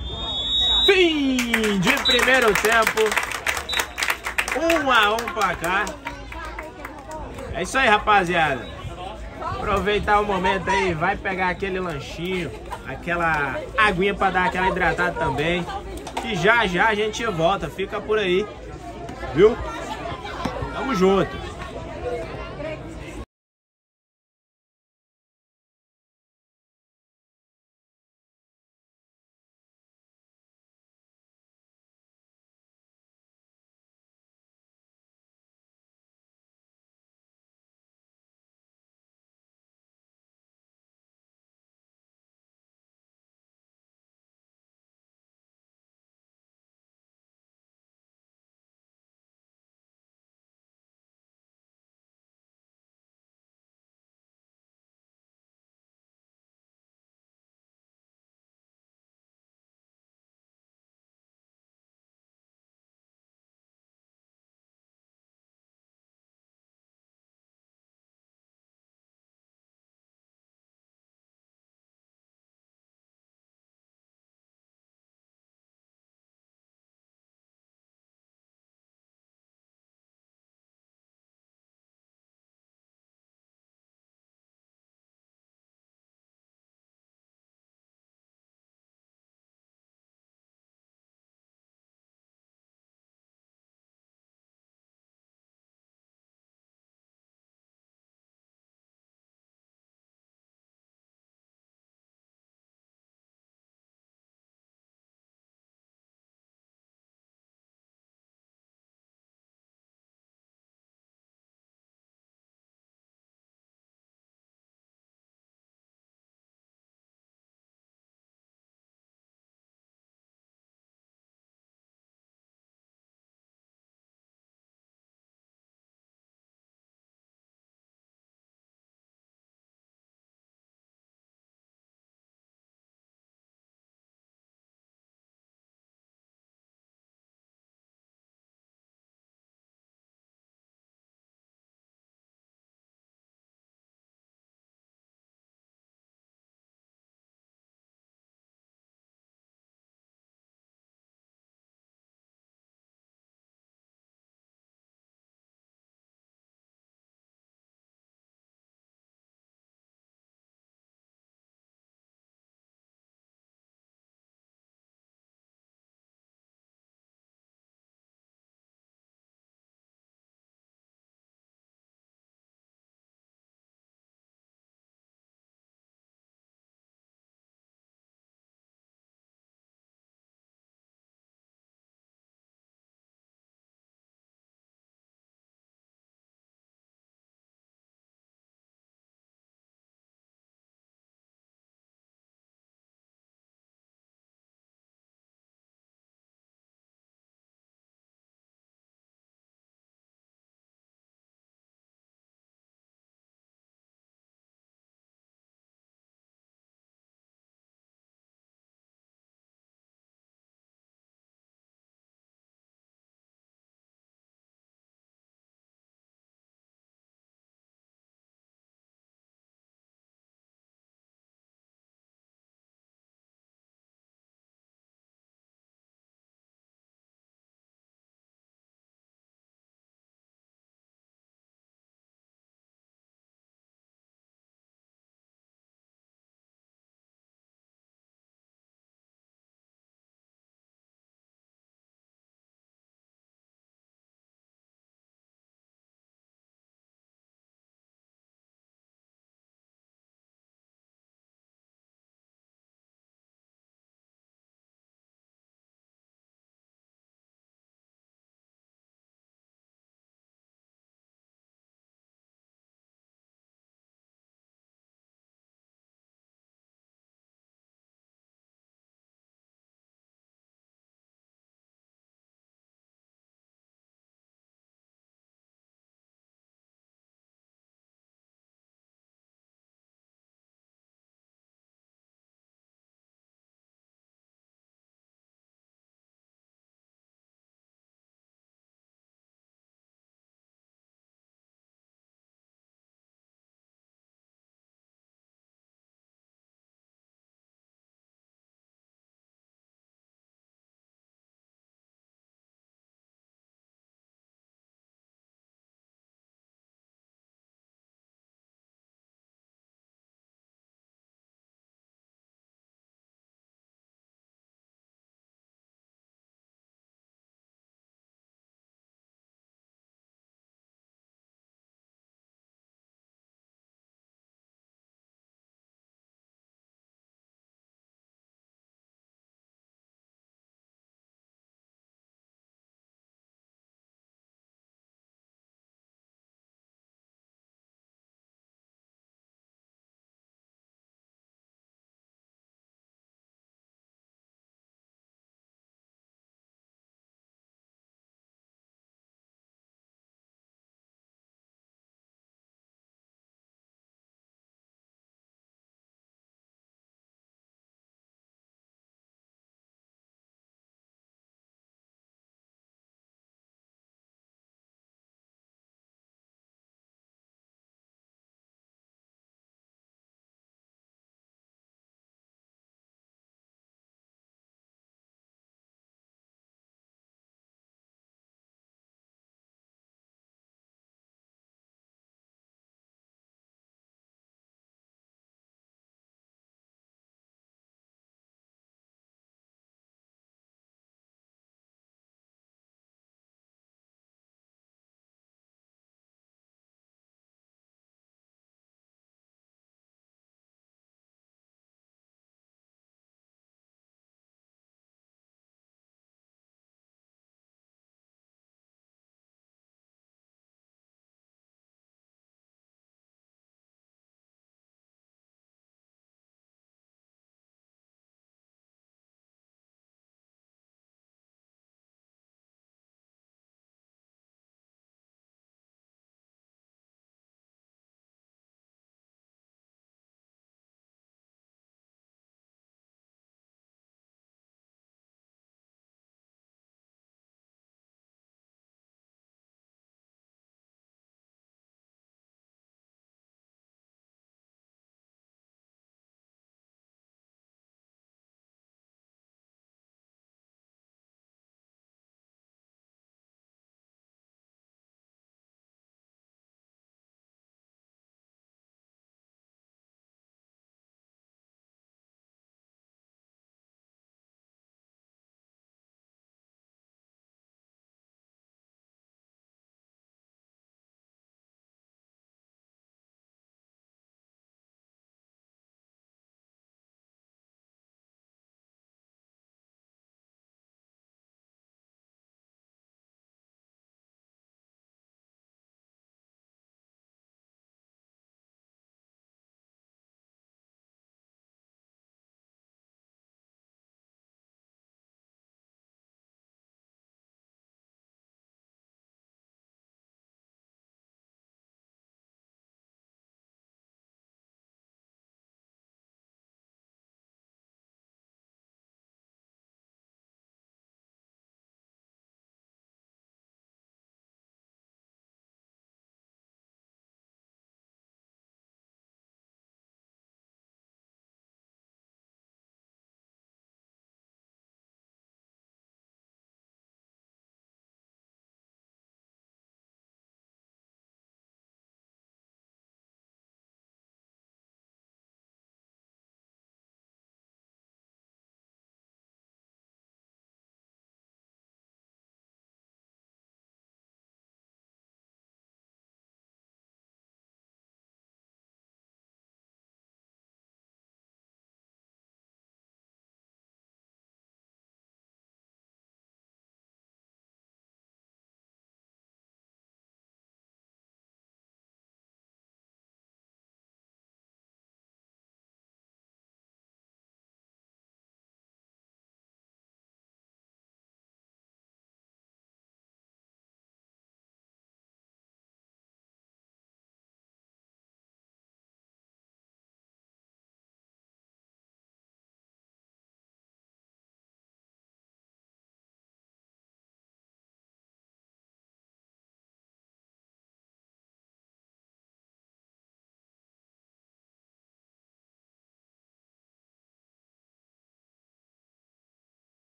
Fim de primeiro tempo. Um a um placar. É isso aí, rapaziada. Aproveitar o momento aí, vai pegar aquele lanchinho, aquela aguinha para dar aquela hidratada também. E já já a gente volta, fica por aí, viu? Tamo junto.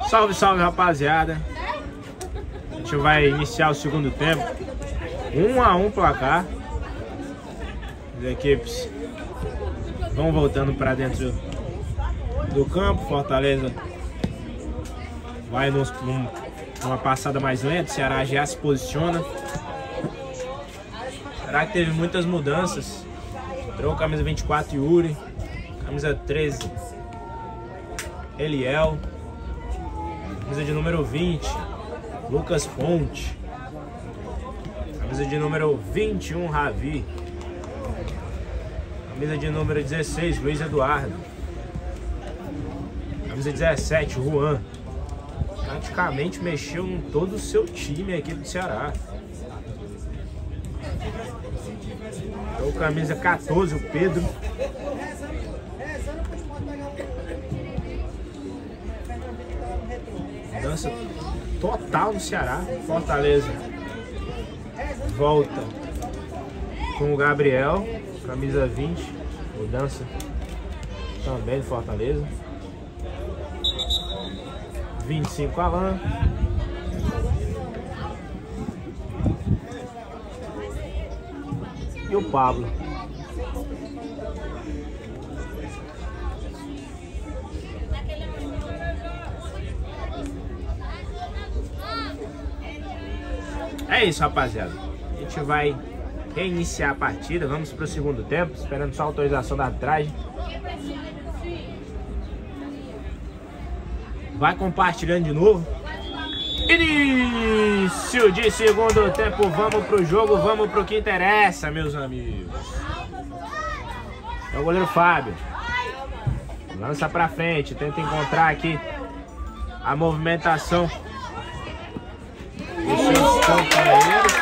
Salve, salve, rapaziada. A gente vai iniciar o segundo tempo. Um a um placar. As equipes vão voltando para dentro do campo. Fortaleza vai nos, num, numa passada mais lenta. O Ceará já se posiciona. Será que teve muitas mudanças? Entrou camisa vinte e quatro, Yuri. Camisa treze, Eliel. Camisa de número vinte, Lucas Ponte. Camisa de número vinte e um, Ravi. Camisa de número dezesseis, Luiz Eduardo. Camisa dezessete, Juan. Praticamente mexeu em todo o seu time aqui do Ceará. Então, camisa quatorze, o Pedro. Mudança total no Ceará. Fortaleza volta com o Gabriel, camisa vinte. Mudança também do Fortaleza. vinte e cinco, Alan. E o Pablo. É isso, rapaziada. A gente vai reiniciar a partida. Vamos para o segundo tempo, esperando só a autorização da arbitragem. Vai compartilhando de novo. Início de segundo tempo. Vamos pro jogo, vamos pro que interessa, meus amigos. É o goleiro Fábio. Lança pra frente, tenta encontrar aqui a movimentação dos seus companheiros.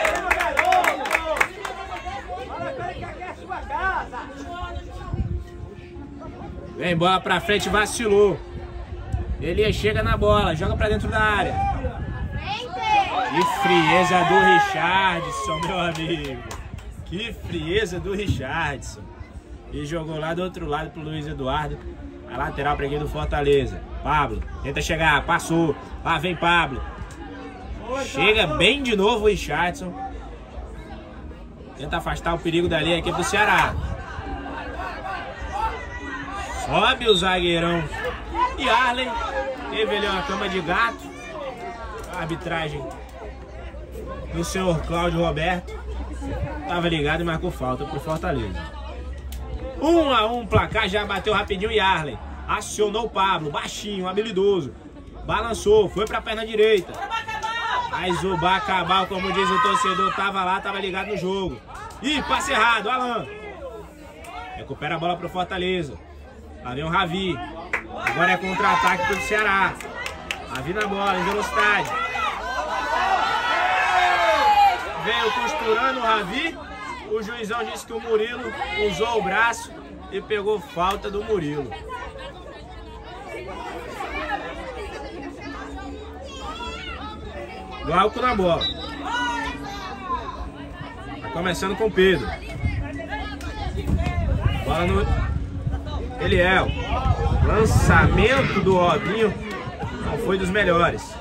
Vem, bola pra frente, vacilou. Ele chega na bola, joga pra dentro da área. Que frieza do Richardson, meu amigo. Que frieza do Richardson. E jogou lá do outro lado pro Luiz Eduardo. A lateral pra aqui do Fortaleza. Pablo, tenta chegar, passou. Lá vem Pablo. Chega bem de novo o Richardson. Tenta afastar o perigo dali aqui pro Ceará. Sobe o zagueirão e Arley. Teve ali uma cama de gato. A arbitragem do senhor Cláudio Roberto tava ligado e marcou falta pro Fortaleza. Um a um, placar, já bateu rapidinho e Arley acionou o Pablo, baixinho, habilidoso. Balançou, foi pra perna direita. Mas o Bacabal, como diz o torcedor, tava lá, tava ligado no jogo. Ih, passe errado, Alan. Recupera a bola pro Fortaleza. Lá vem o Ravi. Agora é contra-ataque pro Ceará. Ravi na bola, em velocidade. Veio costurando o Ravi. O juizão disse que o Murilo usou o braço e pegou falta do Murilo. Glauco na bola. Tá começando com o Pedro. Bola no Eliel. Lançamento do Robinho não foi dos melhores.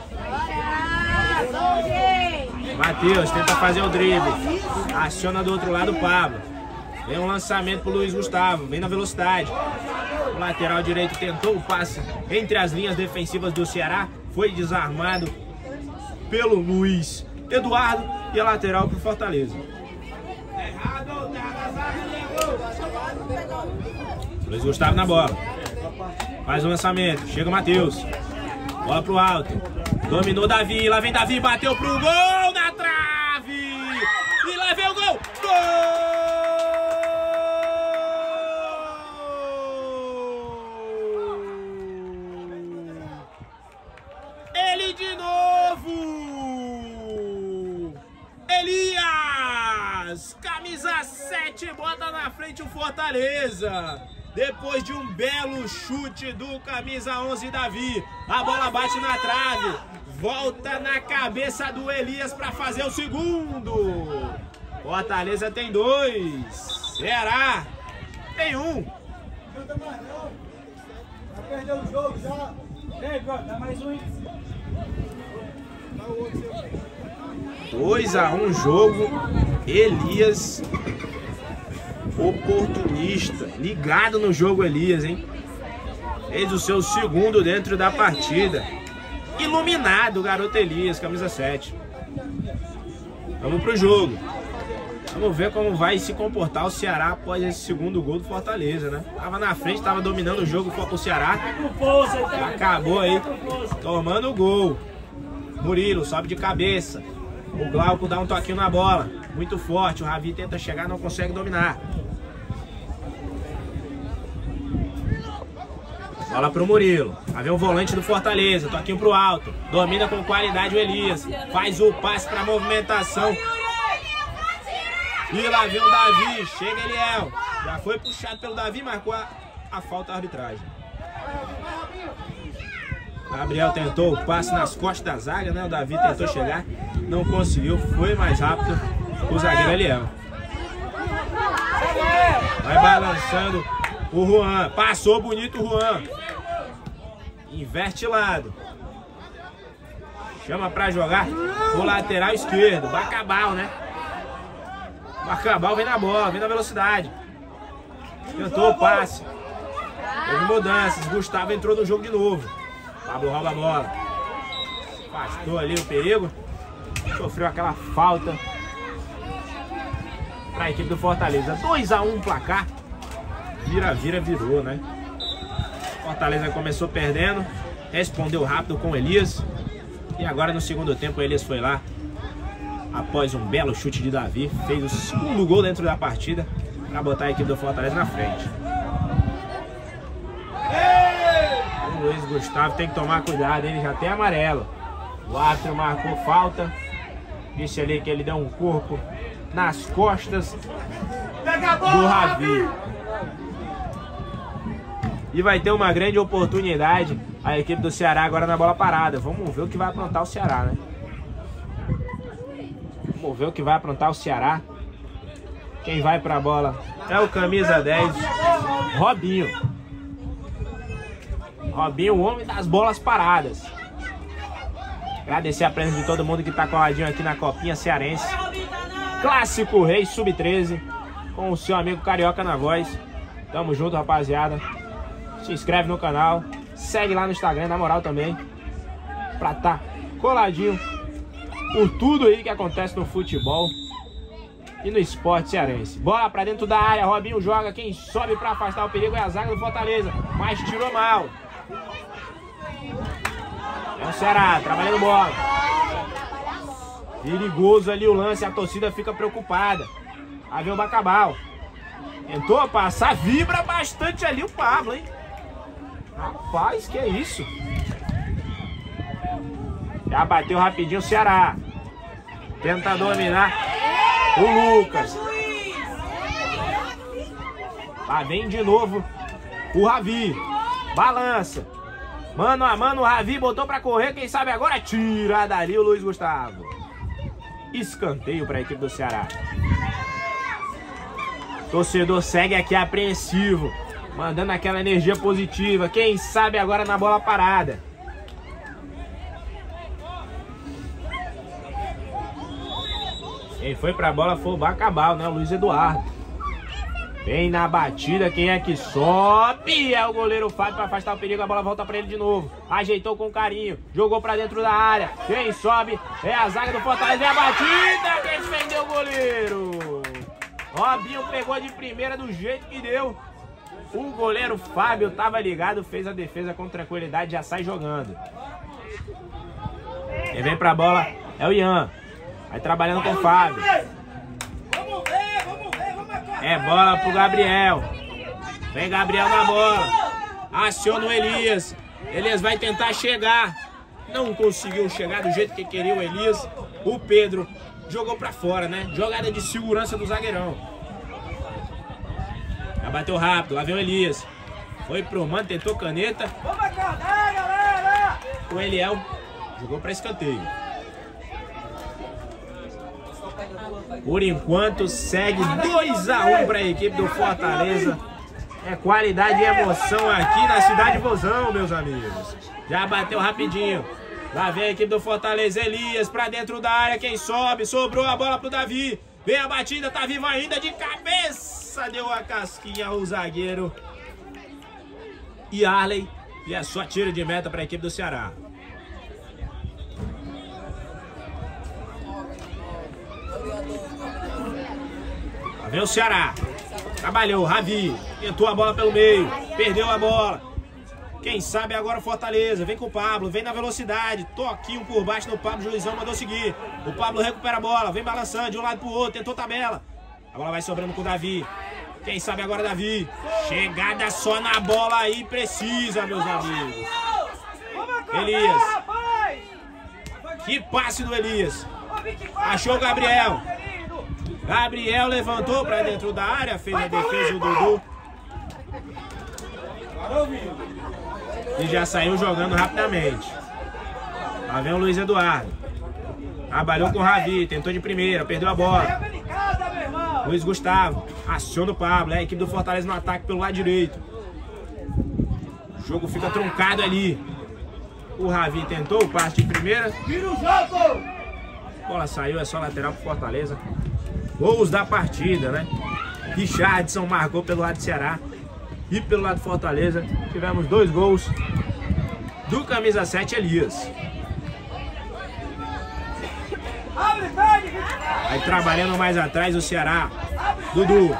Matheus tenta fazer o drible. Aciona do outro lado o Pablo. Vem um lançamento pro Luiz Gustavo. Vem na velocidade. O lateral direito tentou o passe entre as linhas defensivas do Ceará. Foi desarmado pelo Luiz Eduardo. E a lateral pro Fortaleza. Luiz Gustavo na bola. Faz o lançamento. Chega o Matheus. Bola pro alto. Dominou Davi. Lá vem Davi. Bateu pro gol na trave. E lá vem o gol. Gol! Ele de novo. Elias. Camisa sete. Bota na frente o Fortaleza. Depois de um belo chute do camisa onze, Davi. A bola bate na trave. Volta na cabeça do Elias para fazer o segundo. Fortaleza tem dois. Ceará tem um. Vai perder o jogo já. Ei, dá mais um. dois a um jogo. Elias oportunista. Ligado no jogo, Elias, hein? Fez o seu segundo dentro da partida. Iluminado o garoto Elias, camisa sete. Vamos pro jogo. Vamos ver como vai se comportar o Ceará após esse segundo gol do Fortaleza, né? Tava na frente, tava dominando o jogo o Ceará. Acabou aí tomando o gol. Murilo sobe de cabeça. O Glauco dá um toquinho na bola. Muito forte. O Ravi tenta chegar, não consegue dominar. Bola pro Murilo. Lá vem o volante do Fortaleza. Toquinho pro alto. Domina com qualidade o Elias. Faz o passe pra movimentação. E lá vem o Davi. Chega Eliel. Já foi puxado pelo Davi. Marcou a, a falta à arbitragem. Gabriel tentou o passe nas costas da zaga, né? O Davi tentou chegar. Não conseguiu. Foi mais rápido o zagueiro Eliel. Vai balançando o Juan. Passou bonito o Juan. Inverte lado. Chama pra jogar o lateral esquerdo. Bacabal, né? Bacabal vem na bola, vem na velocidade. Tentou o passe. Teve mudanças. Gustavo entrou no jogo de novo. Pablo rouba a bola. Afastou ali o perigo. Sofreu aquela falta para a equipe do Fortaleza. dois a um placar. Vira, vira, virou, né? Fortaleza começou perdendo. Respondeu rápido com o Elias. E agora no segundo tempo o Elias foi lá. Após um belo chute de Davi. Fez o segundo gol dentro da partida. Para botar a equipe do Fortaleza na frente. O Luiz Gustavo tem que tomar cuidado. Ele já tem amarelo. O árbitro marcou falta. Disse ali que ele deu um corpo nas costas do Ravi. E vai ter uma grande oportunidade a equipe do Ceará agora na bola parada. Vamos ver o que vai aprontar o Ceará, né? Vamos ver o que vai aprontar o Ceará. Quem vai pra bola é o camisa dez, Robinho. Robinho, o homem das bolas paradas. Agradecer a presença de todo mundo que tá coladinho aqui na Copinha Cearense. Clássico Rei Sub treze. Com o seu amigo Carioca na voz. Tamo junto, rapaziada. Se inscreve no canal. Segue lá no Instagram, na moral também. Pra tá coladinho por tudo aí que acontece no futebol e no esporte cearense. Bola pra dentro da área. Robinho joga. Quem sobe pra afastar o perigo é a zaga do Fortaleza. Mas tirou mal. É o Ceará, trabalhando bola. Perigoso ali o lance, a torcida fica preocupada. Aí vem o Bacabal. Tentou passar, vibra bastante ali o Pablo, hein? Rapaz, que é isso? Já bateu rapidinho o Ceará. Tenta dominar o Lucas. Lá vem de novo o Ravi. Balança. Mano a mano, o Ravi botou pra correr. Quem sabe agora tira dali o Luiz Gustavo. Escanteio pra equipe do Ceará. Torcedor segue aqui apreensivo. Mandando aquela energia positiva. Quem sabe agora na bola parada. Quem foi pra bola foi o Bacabal, né? O Luiz Eduardo. Vem na batida, quem é que sobe? É o goleiro Fábio para afastar o perigo, a bola volta para ele de novo. Ajeitou com carinho, jogou para dentro da área. Quem sobe é a zaga do Fortaleza, é a batida, quem defendeu o goleiro. Robinho pegou de primeira do jeito que deu. O goleiro Fábio estava ligado, fez a defesa com tranquilidade, já sai jogando. Quem vem para a bola é o Ian. Vai trabalhando com o Fábio. É bola pro Gabriel. Vem Gabriel na bola. Aciona o Elias. Elias vai tentar chegar. Não conseguiu chegar do jeito que queria o Elias. O Pedro jogou pra fora, né? Jogada de segurança do zagueirão. Já bateu rápido. Lá vem o Elias. Foi pro mano, tentou caneta. O Eliel jogou pra escanteio. Por enquanto segue dois a um para a equipe do Fortaleza É qualidade e emoção aqui na cidade de Vozão, meus amigos. Já bateu rapidinho. Lá vem a equipe do Fortaleza. Elias pra dentro da área. Quem sobe? Sobrou a bola pro Davi. Vem a batida, tá vivo ainda de cabeça. Deu a casquinha o zagueiro. E Arley. E é só tiro de meta pra equipe do Ceará. Lá vem o Ceará. Trabalhou, Ravi. Tentou a bola pelo meio. Perdeu a bola. Quem sabe agora o Fortaleza. Vem com o Pablo. Vem na velocidade. Toquinho por baixo no Pablo. Juizão mandou seguir. O Pablo recupera a bola. Vem balançando de um lado pro outro. Tentou tabela. A bola vai sobrando com o Davi. Quem sabe agora Davi. Chegada só na bola aí. Precisa, meus amigos. Elias. Que passe do Elias. Achou o Gabriel. Gabriel levantou pra dentro da área. Fez a defesa o Dudu. E já saiu jogando rapidamente. Lá vem o Luiz Eduardo. Trabalhou com o Ravi. Tentou de primeira. Perdeu a bola. Luiz Gustavo. Aciona o Pablo. É a equipe do Fortaleza no ataque pelo lado direito. O jogo fica truncado ali. O Ravi tentou o passe de primeira. A bola saiu. É só lateral pro Fortaleza. Gols da partida, né? Richardson marcou pelo lado do Ceará. E pelo lado do Fortaleza tivemos dois gols do camisa sete, Elias. Aí trabalhando mais atrás o Ceará. Dudu.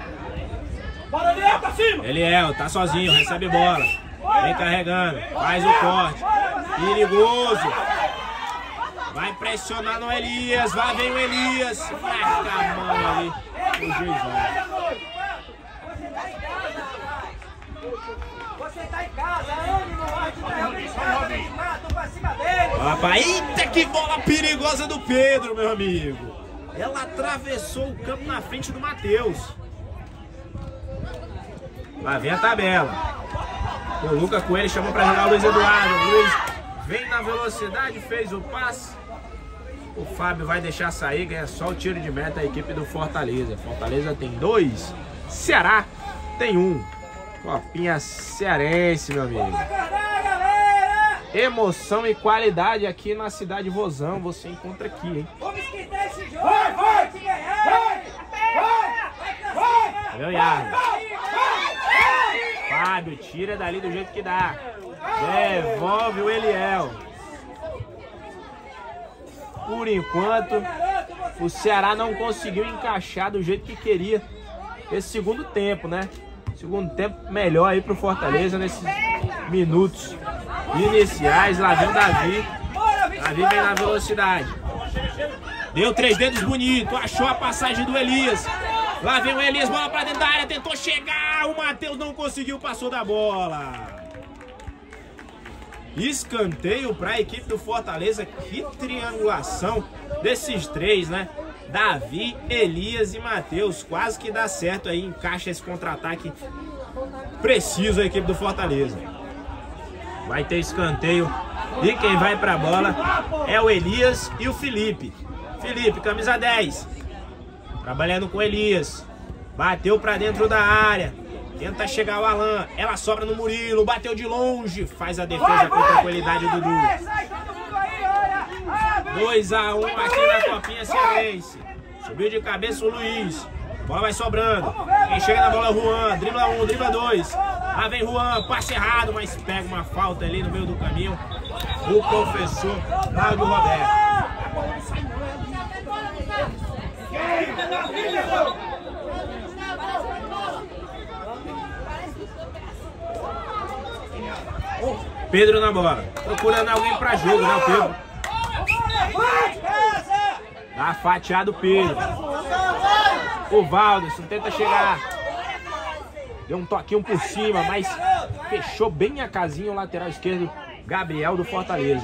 Eliel tá sozinho, recebe bola. Vem carregando, faz o corte. Perigoso. Vai pressionar no Elias. Vai, vem o Elias. Marca a mão ali. O juizão. Você tá em casa, ânimo, árbitro pra cima dele. Opa, eita, que bola perigosa do Pedro, meu amigo. Ela atravessou o campo na frente do Matheus. Lá vem a tabela. O Lucas Coelho chamou pra jogar o Luiz Eduardo. O Luiz vem na velocidade, fez o passe. O Fábio vai deixar sair, ganha só o tiro de meta a equipe do Fortaleza. Fortaleza tem dois, Ceará tem um. Copinha cearense, meu amigo. Emoção e qualidade aqui na cidade de Vozão. Você encontra aqui, hein? Vamos esquentar esse jogo. Vai, vai, vai, vai, Meu Yardo. Fábio, tira dali do jeito que dá. Devolve o Eliel. Por enquanto, o Ceará não conseguiu encaixar do jeito que queria esse segundo tempo, né? Segundo tempo melhor aí pro Fortaleza nesses minutos iniciais. Lá vem o Davi. Davi vem na velocidade. Deu três dedos bonito. Achou a passagem do Elias. Lá vem o Elias, bola pra dentro da área. Tentou chegar. O Matheus não conseguiu, passou da bola. Escanteio para a equipe do Fortaleza. Que triangulação desses três, né? Davi, Elias e Matheus. Quase que dá certo aí. Encaixa esse contra-ataque preciso a equipe do Fortaleza. Vai ter escanteio. E quem vai para a bola é o Elias e o Felipe. Felipe, camisa dez. Trabalhando com o Elias. Bateu para dentro da área. Tenta chegar o Alan. Ela sobra no Murilo. Bateu de longe. Faz a defesa com tranquilidade do Dudu. dois a um aqui na Copinha Cearense. Subiu de cabeça o Luiz. Bola vai sobrando. Quem chega na bola é o Juan. Dribla um, dribla dois. Lá vem Juan. Passe errado, mas pega uma falta ali no meio do caminho. O professor Cláudio Roberto. Pedro na bola. Procurando alguém pra jogo, né, o Pedro? Dá fatiado o Pedro. O Valderson tenta chegar. Deu um toquinho por cima, mas fechou bem a casinha o lateral esquerdo, Gabriel do Fortaleza.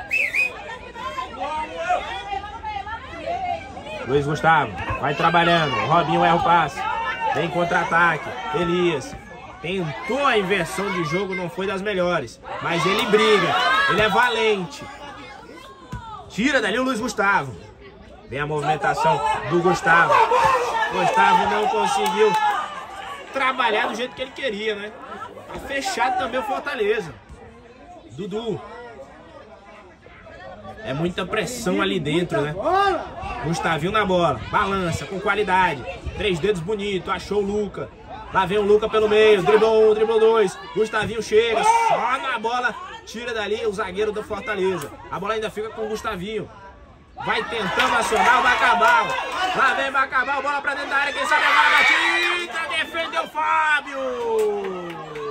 Luiz Gustavo vai trabalhando. Robinho erra o passe. Tem contra-ataque. Elias tentou a inversão de jogo, não foi das melhores. Mas ele briga. Ele é valente. Tira dali o Luiz Gustavo. Vem a movimentação do Gustavo. Gustavo não conseguiu trabalhar do jeito que ele queria, né? Tá fechado também o Fortaleza. Dudu. É muita pressão ali dentro, né? Gustavinho na bola. Balança, com qualidade. Três dedos bonito. Achou o Luca. Lá vem o Luca pelo meio. Driblou um, driblou dois. Gustavinho chega. Só na bola. Tira dali o zagueiro do Fortaleza. A bola ainda fica com o Gustavinho. Vai tentando acionar o Bacabal. Lá vem Bacabal. Bola pra dentro da área. Quem sabe agora batida. Defendeu Fábio.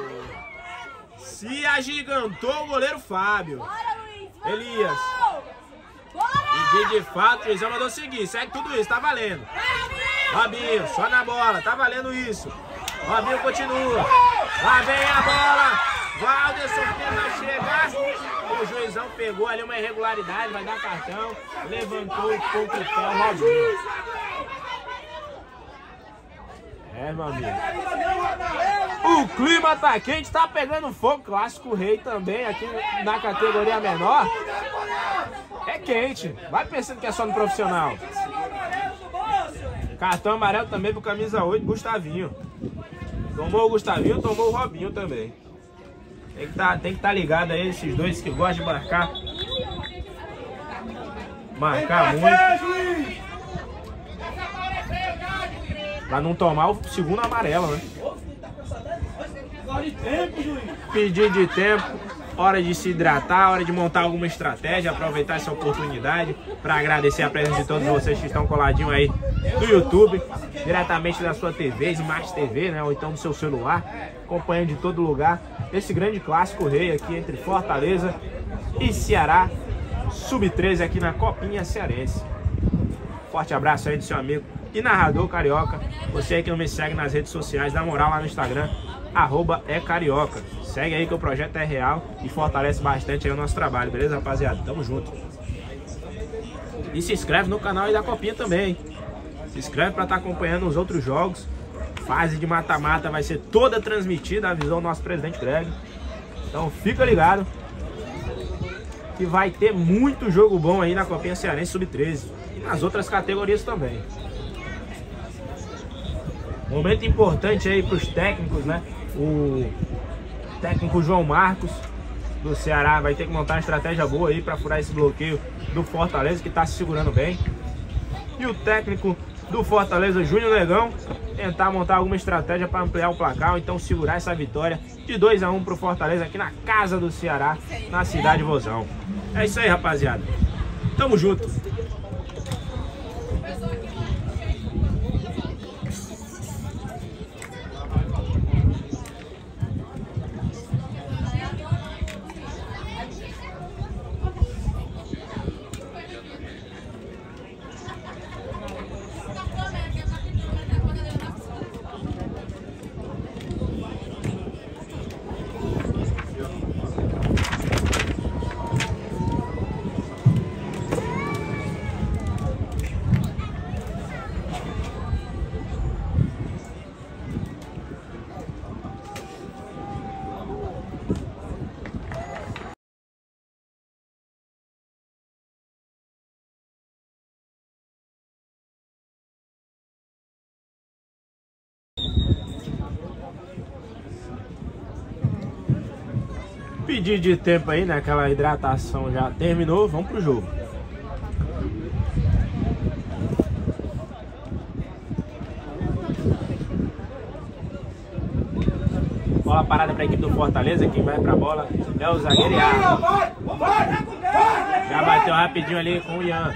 Se agigantou o goleiro Fábio. Elias. Pedido de falta, o juizão mandou seguir. Segue tudo isso, tá valendo. Robinho, só na bola, tá valendo isso. Robinho continua. Lá vem a bola. Walderson tenta chegar. O juizão pegou ali uma irregularidade, vai dar cartão. Levantou e ficou com o pé o Robinho. É, meu amigo. O clima tá quente, tá pegando fogo. Clássico Rei também aqui na categoria menor. É quente. Vai pensando que é só no profissional. Cartão amarelo também pro camisa oito, Gustavinho. Tomou o Gustavinho, tomou o Robinho também. Tem que tá, tem que estar tá ligado aí, esses dois que gostam de marcar. Marcar muito. Pra não tomar o segundo amarelo, né? Pedir de tempo, hora de se hidratar, hora de montar alguma estratégia, aproveitar essa oportunidade para agradecer a presença de todos vocês que estão coladinhos aí no YouTube, diretamente da sua T V, Smart T V, né? Ou então do seu celular, acompanhando de todo lugar esse grande clássico rei aqui entre Fortaleza e Ceará, sub treze aqui na Copinha Cearense. Forte abraço aí do seu amigo e narrador carioca. Você aí que não me segue nas redes sociais, dá moral lá no Instagram, arroba é carioca. Segue aí que o projeto é real e fortalece bastante aí o nosso trabalho, beleza, rapaziada? Tamo junto. E se inscreve no canal aí da Copinha também, hein? Se inscreve pra estar acompanhando os outros jogos. Fase de mata-mata vai ser toda transmitida, avisou o nosso presidente Greg. Então fica ligado que vai ter muito jogo bom aí na Copinha Cearense sub treze e nas outras categorias também. Momento importante aí para os técnicos, né? O técnico João Marcos do Ceará vai ter que montar uma estratégia boa aí para furar esse bloqueio do Fortaleza, que está se segurando bem. E o técnico do Fortaleza, Júnior Negão, tentar montar alguma estratégia para ampliar o placar, ou então segurar essa vitória de dois a um para o Fortaleza aqui na casa do Ceará, na cidade de Vozão. É isso aí, rapaziada. Tamo junto. Pedir de tempo aí, né? Aquela hidratação já terminou, vamos pro jogo. Bola parada para a equipe do Fortaleza, quem vai pra bola é o zagueiro Ian. Já bateu rapidinho ali com o Ian.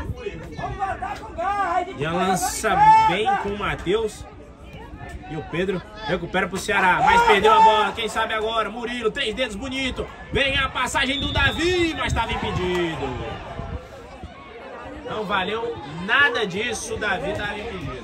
Ian lança bem com o Matheus. E o Pedro recupera pro Ceará, mas perdeu a bola, quem sabe agora, Murilo, três dedos, bonito. Vem a passagem do Davi, mas estava impedido. Não valeu nada disso, o Davi estava impedido.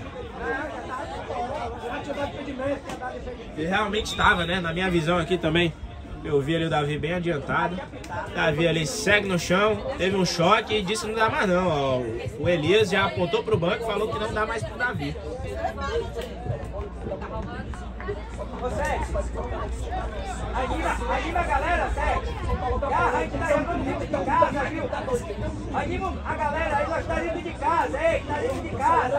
E realmente estava, né, na minha visão aqui também. Eu vi ali o Davi bem adiantado. Davi ali segue no chão, teve um choque e disse que não dá mais não. Ó, o Elias já apontou pro banco e falou que não dá mais pro Davi. Você, anima, anima a galera, segue. A gente tá jogando dentro de casa, viu? Anima a galera aí, nós tá dentro de casa, ei, tá dentro de casa.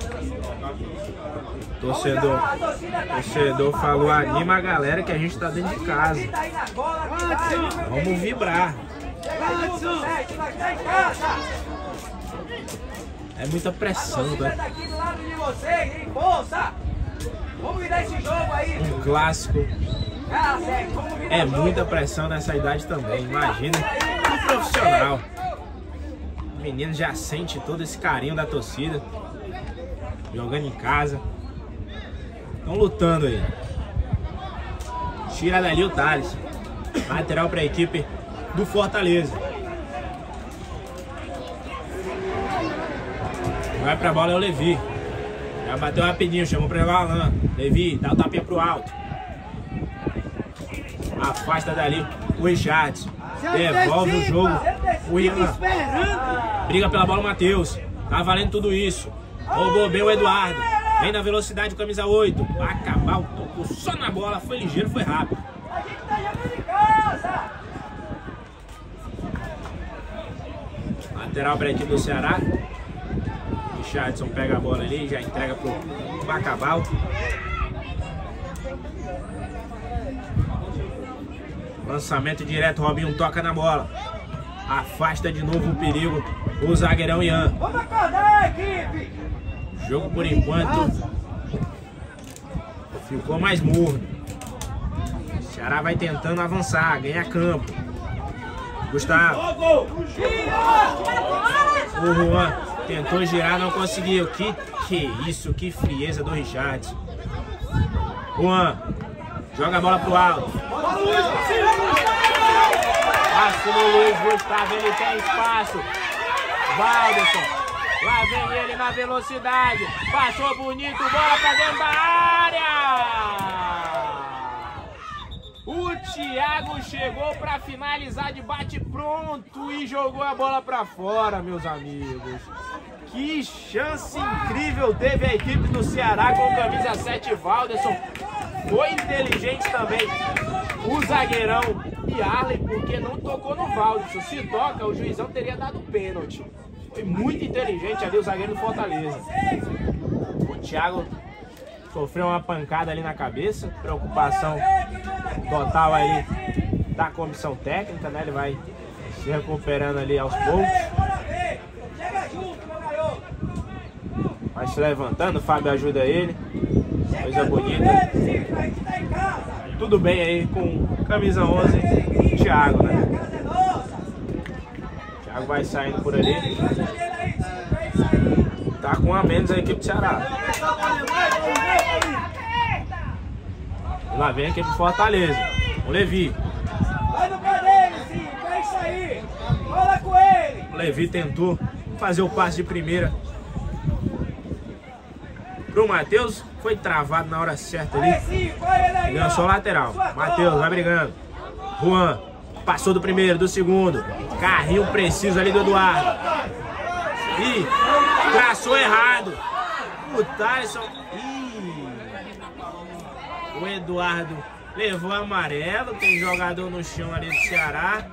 Torcedor, torcedor falou, anima a galera que a gente tá dentro de casa. Vamos vibrar. É muita pressão, né? Vamos virar esse jogo aí. Um clássico. É muita pressão nessa idade também. Imagina um profissional. O menino já sente todo esse carinho da torcida. Jogando em casa. Estão lutando aí. Tira dali o Thales. Lateral para a equipe do Fortaleza. Vai pra bola é o Levi. Já bateu rapidinho, chamou pra jogar o Alan. Levi, dá o tapinha pro alto. Afasta dali o Richardson. Devolve o jogo. O Ian. Briga pela bola o Matheus. Tá valendo tudo isso. Roubou bem o Eduardo. Vem na velocidade, camisa oito. Vai acabar o toco só na bola. Foi ligeiro, foi rápido. A gente tá jogando em casa. Lateral para a equipe do Ceará. Richardson pega a bola ali, já entrega pro Bacabal. Lançamento direto, Robinho toca na bola. Afasta de novo o perigo o zagueirão Ian. Vamos acordar, equipe! Jogo por enquanto ficou mais morno. O Ceará vai tentando avançar, ganhar campo. Gustavo. O Juan tentou girar, não conseguiu. Que que isso, que frieza do Richardson. Juan joga a bola pro alto. Passo no Luiz Gustavo, ele tem espaço. Valderson. Lá vem ele na velocidade. Passou bonito, bola pra dentro da área. O Thiago chegou pra finalizar de bate pronto e jogou a bola pra fora, meus amigos. Que chance incrível teve a equipe do Ceará com camisa sete, Valderson. Foi inteligente também o zagueirão e Arley, porque não tocou no Valderson. Se toca, o juizão teria dado pênalti. Foi muito inteligente ali o zagueiro do Fortaleza. O Thiago sofreu uma pancada ali na cabeça. Preocupação total ali da comissão técnica, né? Ele vai se recuperando ali aos poucos. Vai se levantando, o Fábio ajuda ele. Coisa bonita. Tudo bem aí com camisa onze, Thiago, né? Thiago vai saindo por ali. Tá com a menos a equipe do Ceará. E lá vem a equipe do Fortaleza. O Levi. Vai no pé dele, sim. É isso aí. Fala com ele. O Levi tentou fazer o passe de primeira pro Matheus. Foi travado na hora certa ali. Ganhou só o lateral. Matheus vai brigando. Juan. Passou do primeiro, do segundo. Carrinho preciso ali do Eduardo. E traçou errado. O Tyson. Ih. O Eduardo levou amarelo. Tem jogador no chão ali do Ceará.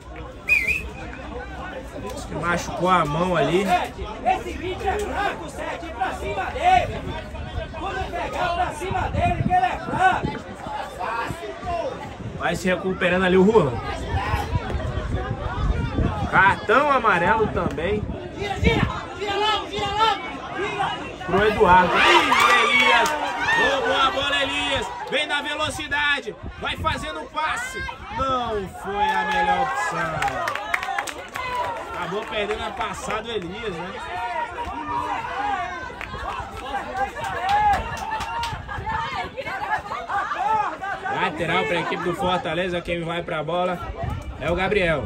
Diz que machucou a mão ali. Esse vídeo é fraco, Sete. Pra cima dele. Quando pegar pra cima dele, que ele é fraco. Vai se recuperando ali o Juan. Cartão amarelo também. Gira, gira, gira logo, gira logo. Pro Eduardo. Ih, Elias. Roubou a bola, Elias. Vem na velocidade. Vai fazendo o passe. Não foi a melhor opção. Acabou perdendo a passada do Elias, né? Lateral para a equipe do Fortaleza. Quem vai para a bola é o Gabriel.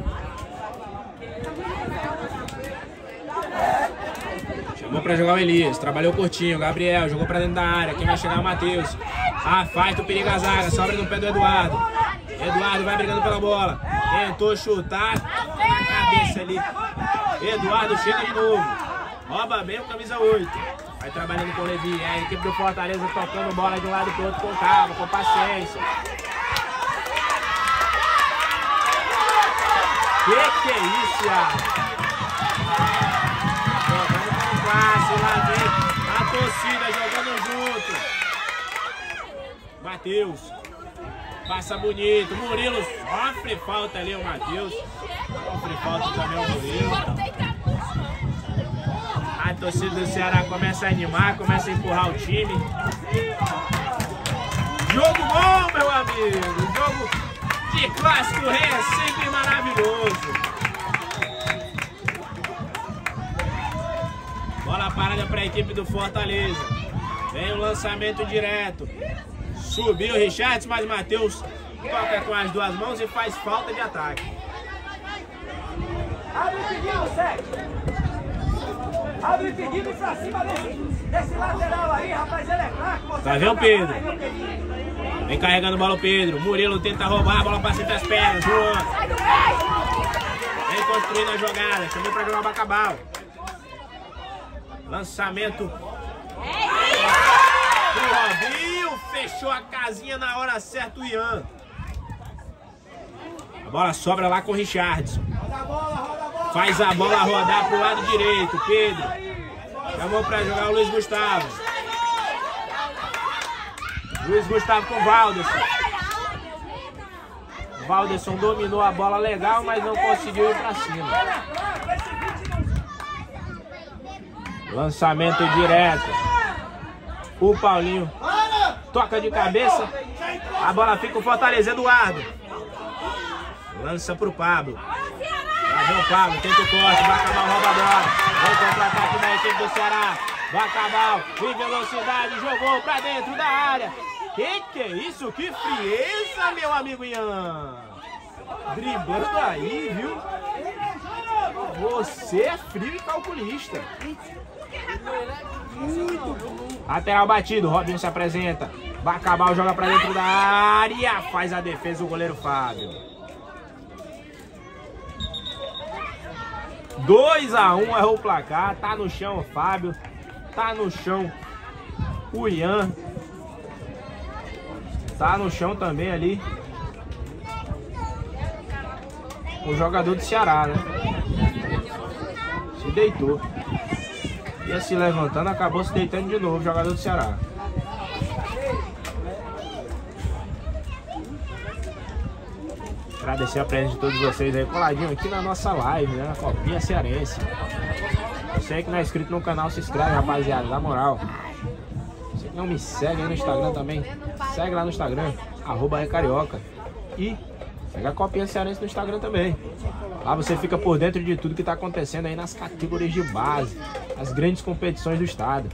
Chamou para jogar o Elias. Trabalhou curtinho. O Gabriel jogou para dentro da área. Quem vai chegar é o Matheus. Afasta o perigo a zaga. Sobra no pé do Eduardo. Eduardo vai brigando pela bola. Tentou chutar. Na cabeça ali. Eduardo chega de novo. Rouba bem o camisa oito. Vai trabalhando com o Levi. É a equipe do Fortaleza tocando bola de um lado pro outro com calma, com paciência. Que que é isso, Iago? Jogando com classe, lá vem a torcida jogando junto. Matheus. Passa bonito. Murilo sofre falta ali, o Matheus. Sofre falta também o Murilo. A torcida do Ceará começa a animar, começa a empurrar o time. Jogo bom, meu amigo. Jogo de clássico rei é sempre maravilhoso. Bola parada para a equipe do Fortaleza. Vem o lançamento direto. Subiu o Richards, mas Matheus toca com as duas mãos e faz falta de ataque. Abre o pedido, sete. Abre o pedido pra cima desse, desse lateral aí, rapaz. Ele é fraco. Tá vendo, Pedro? Vem carregando bola o Pedro. Murilo tenta roubar, a bola passa entre as pernas. João. Vem construindo a jogada. Chamou pra jogar o Bacabal. Lançamento. Pro Robinho. Fechou a casinha na hora certa o Ian. A bola sobra lá com o Richards. Faz a bola rodar pro lado direito. Pedro. Chamou pra jogar o Luiz Gustavo. Luiz Gustavo com o Valderson. O Valderson dominou a bola legal, mas não conseguiu ir pra cima. Lançamento direto. O Paulinho toca de cabeça. A bola fica com o Fortaleza, Eduardo. Lança pro Pablo. Lá vem o Pablo, tenta o corte. Bacabal rouba a bola. Vem contra-ataque da equipe do Ceará. Bacabal em velocidade. Jogou pra dentro da área. Que que é isso? Que frieza, meu amigo Ian. Driblando aí, viu? Você é frio e calculista. Lateral batido, Robinho se apresenta. Bacabal joga pra dentro da área. Faz a defesa o goleiro Fábio. dois a um errou o placar. Tá no chão o Fábio. Tá no chão o Ian. Tá no chão também ali o jogador do Ceará, né? Se deitou. Ia se levantando, acabou se deitando de novo o jogador do Ceará. Agradecer a presença de todos vocês aí coladinho aqui na nossa live, né? Na Copinha Cearense. Você que não é inscrito no canal, se inscreve, rapaziada, na moral. Você que não me segue aí no Instagram também, segue lá no Instagram, arroba Carioca. E segue a Copinha Cearense no Instagram também. Lá você fica por dentro de tudo que está acontecendo aí nas categorias de base, as grandes competições do estado.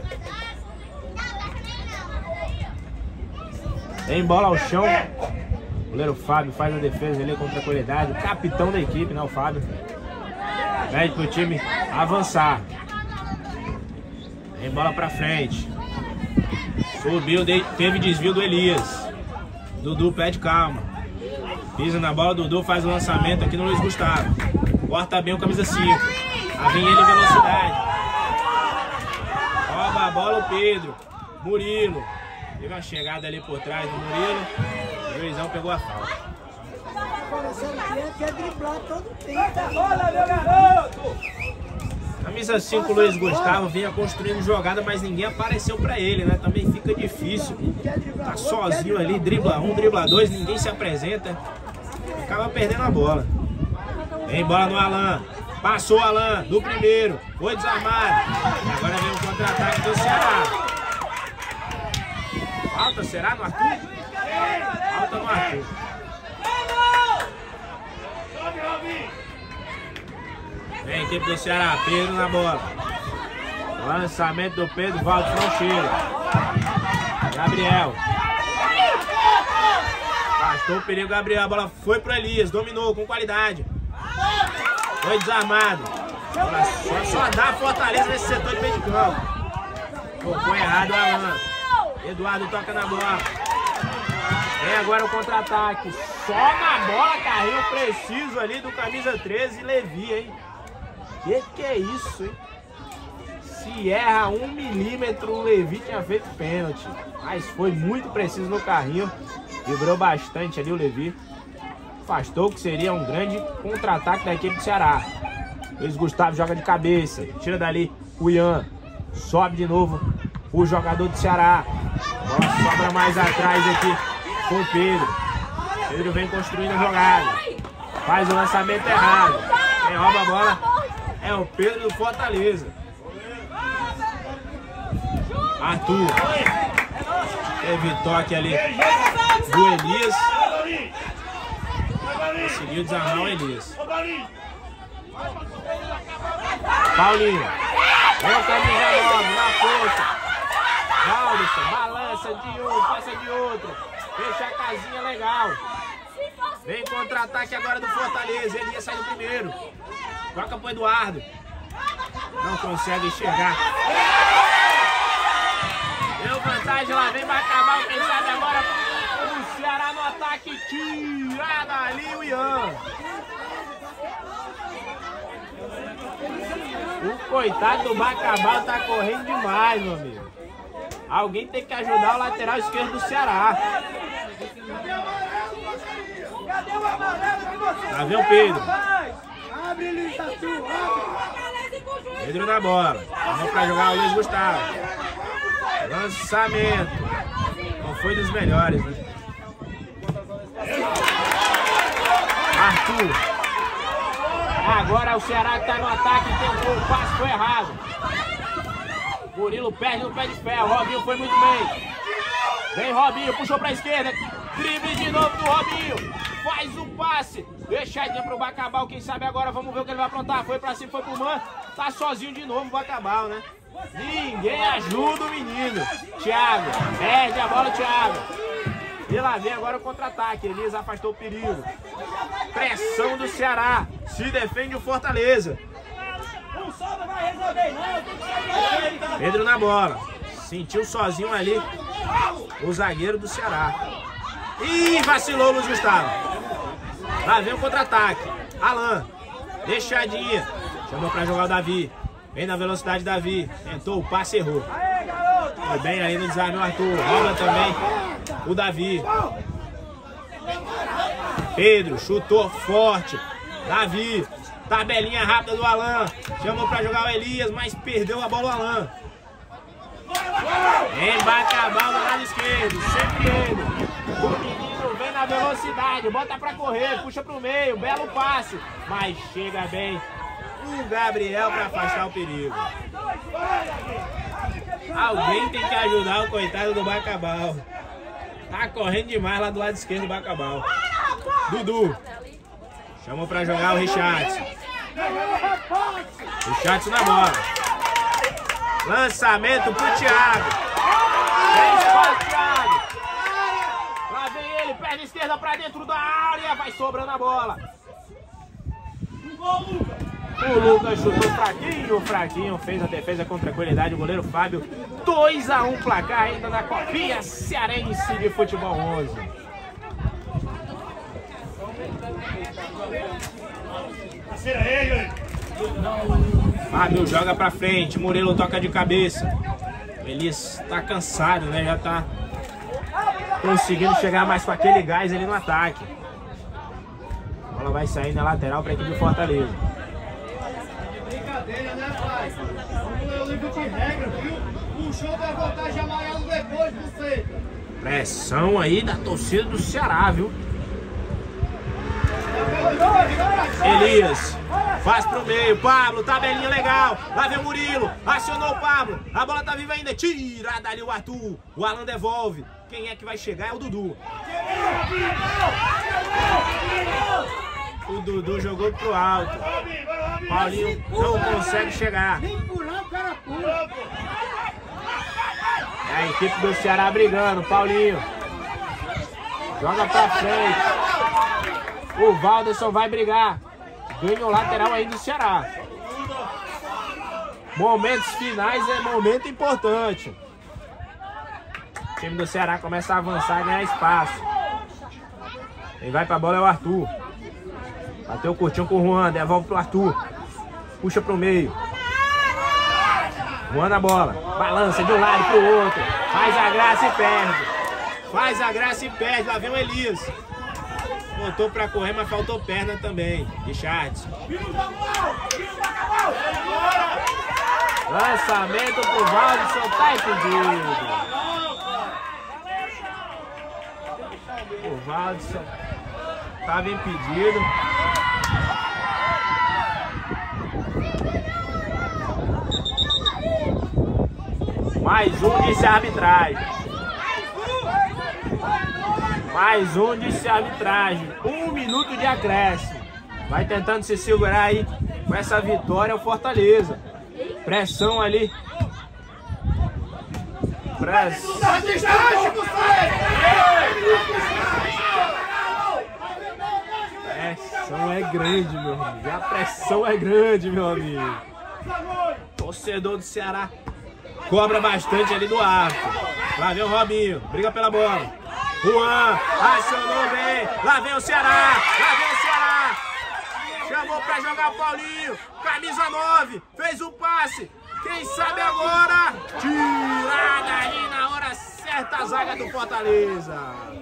Tem bola ao chão. O goleiro Fábio faz a defesa ali com tranquilidade. O capitão da equipe, né, o Fábio. Pede pro time avançar. Tem bola pra frente. Subiu, teve desvio do Elias. Dudu pede calma. Pisa na bola, Dudu faz o lançamento aqui no Luiz Gustavo. Corta bem o camisa cinco. Lá vem ele em velocidade. Rouba a bola o Pedro. Murilo. Teve uma chegada ali por trás do Murilo. O juizão pegou a falta. Quer driblar todo tempo. Olha, meu garoto! Camisa cinco, Luiz Gustavo vinha construindo jogada, mas ninguém apareceu pra ele, né? Também fica difícil. Tá sozinho ali, dribla um, dribla dois, ninguém se apresenta. Acaba perdendo a bola. Tem bola no Alan. Passou o Alan do primeiro. Foi desarmado. E agora vem o contra-ataque do Ceará. Falta, será no Arthur? Falta no Arthur. Vem a equipe do Ceará, Pedro na bola. Lançamento do Pedro, Valdo Froncheiro. Gabriel. Bastou o perigo, Gabriel. A bola foi pro Elias, dominou com qualidade. Foi desarmado. Só, só dá a Fortaleza nesse setor de meio de campo. Tocou errado o Alan. Eduardo toca na bola. Vem agora o contra-ataque. Só na bola, carrinho preciso ali do camisa treze, Levi, hein? Que que é isso, hein? Se erra um milímetro, o Levi tinha feito pênalti. Mas foi muito preciso no carrinho. Vibrou bastante ali o Levi. Afastou, que seria um grande contra-ataque da equipe do Ceará. Luiz Gustavo joga de cabeça. Tira dali o Ian. Sobe de novo o jogador do Ceará. A bola sobra mais atrás aqui com o Pedro. Pedro vem construindo a jogada. Faz o lançamento errado. Quem rouba a bola é o Pedro do Fortaleza. Arthur. Teve toque ali do Elias. Conseguiu desarmar o Elias. Paulinho. Vem o camisa nove na força. Valdisson, balança de um, passa de outro. Fecha a casinha legal. Vem contra-ataque agora do Fortaleza. Elias sai do primeiro. Toca pro Eduardo. Não consegue enxergar. Deu vantagem, lá vem Bacabal. Quem sabe agora o Ceará no ataque. Tira dali o Ian. O coitado do Bacabal tá correndo demais, meu amigo. Alguém tem que ajudar o lateral esquerdo do Ceará. Cadê o amarelo que você Lá vem o Pedro. Abre, Luiz Arthur, abre. Pedro na bola. Vamos pra jogar o Luiz Gustavo. Lançamento. Não foi dos melhores, né? Arthur. Agora o Ceará que tá no ataque. Tentou, o passe foi errado. Murilo perde no pé de ferro. Robinho foi muito bem. Vem Robinho, puxou pra esquerda. Drible de novo do Robinho. Faz o passe. Deixadinha pro Bacabal. Quem sabe agora, vamos ver o que ele vai aprontar. Foi pra cima, foi pro Man. Tá sozinho de novo o Bacabal, né? Ninguém ajuda o menino. Thiago, perde a bola o Thiago. E lá vem agora o contra-ataque. Elias afastou o perigo. Pressão do Ceará. Se defende o Fortaleza. Não sobra, vai resolver, não. Tem que sair daí. Pedro na bola. Sentiu sozinho ali o zagueiro do Ceará. Ih, vacilou o Luiz Gustavo. Lá vem o contra-ataque. Alan. Deixadinha. Chamou pra jogar o Davi. Vem na velocidade Davi. Tentou o passe, errou. Foi bem aí no desarme o Arthur. Rola também o Davi. Pedro chutou forte. Davi. Tabelinha rápida do Alan. Chamou pra jogar o Elias, mas perdeu a bola o Alan. Vem Bacabal do lado esquerdo. Sempre ele. O menino vem na velocidade. Bota pra correr. Puxa pro meio. Belo passe. Mas chega bem o Gabriel pra afastar o perigo. Alguém tem que ajudar o coitado do Bacabal. Tá correndo demais lá do lado esquerdo do Bacabal. Dudu. Chamou pra jogar o Richardson. Richardson na bola. Lançamento pro Thiago. Três, quatro, Thiago. Lá vem ele, perna esquerda pra dentro da área. Vai sobrando a bola. O Lucas chutou fraquinho. Fraquinho fez a defesa com tranquilidade. O goleiro Fábio. dois a um placar ainda na Copinha Cearense de Futebol onze. Fábio joga pra frente. Murilo toca de cabeça. O Elias tá cansado, né? Já tá conseguindo chegar mais com aquele gás ali no ataque. A bola vai sair na lateral pra equipe do Fortaleza. Brincadeira, né, pai? Vamos ler o livro de regra, viu? O show vai voltar de amarelo depois, você. Pressão aí da torcida do Ceará, viu? Elias faz pro meio, Pablo, tabelinha legal. Lá vem o Murilo, acionou o Pablo. A bola tá viva ainda, tira dali o Arthur. O Alan devolve. Quem é que vai chegar é o Dudu. O Dudu jogou pro alto. Paulinho não consegue chegar. É a equipe do Ceará brigando. Paulinho joga pra frente. O Valdisson vai brigar. Ganha o lateral aí do Ceará. Momentos finais é momento importante. O time do Ceará começa a avançar e ganhar espaço. Quem vai pra bola é o Arthur. Bateu o curtinho com o Juan, devolve pro Arthur. Puxa pro meio. Juan na bola. Balança de um lado pro outro. Faz a graça e perde. Faz a graça e perde. Lá vem o Elias. Voltou pra correr, mas faltou perna também. Richardson. Lançamento pro Valdson, tá impedido. O Valdson tava impedido. Mais um disse a arbitragem. Mais um disse a arbitragem. Um minuto de acréscimo. Vai tentando se segurar aí com essa vitória o Fortaleza. Pressão ali. Pressão. Pressão é grande, meu amigo. A pressão é grande, meu amigo. Torcedor do Ceará cobra bastante ali do arco. Lá vem o Robinho. Briga pela bola. Juan acionou bem. Lá vem o Ceará. Lá vem o Ceará. Chamou pra jogar o Paulinho. Camisa nove. Fez o passe. Quem sabe agora? Tirada ali na hora certa a zaga do Fortaleza.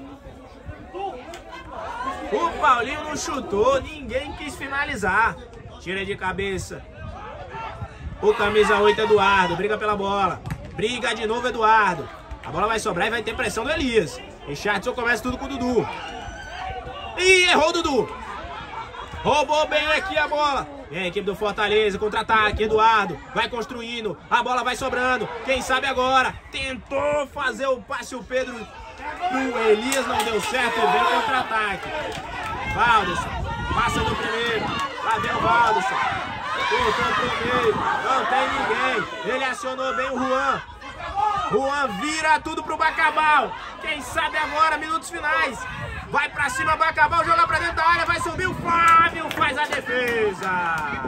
O Paulinho não chutou. Ninguém quis finalizar. Tira de cabeça. O camisa oito, Eduardo. Briga pela bola. Briga de novo, Eduardo. A bola vai sobrar e vai ter pressão do Elias. Richardson começa tudo com o Dudu. Ih, errou o Dudu. Roubou bem aqui a bola. Vem a equipe do Fortaleza, contra-ataque, Eduardo. Vai construindo, a bola vai sobrando. Quem sabe agora? Tentou fazer o passe, o Pedro. O Elias não deu certo e vem contra-ataque. Valdson, passa do primeiro. Lá vem o Valdson. Voltou pro meio, não tem ninguém. Ele acionou bem o Juan. Juan vira tudo pro Bacabal. Quem sabe agora, minutos finais. Vai pra cima, Bacabal, joga pra dentro da área, vai subir o Flávio, faz a defesa.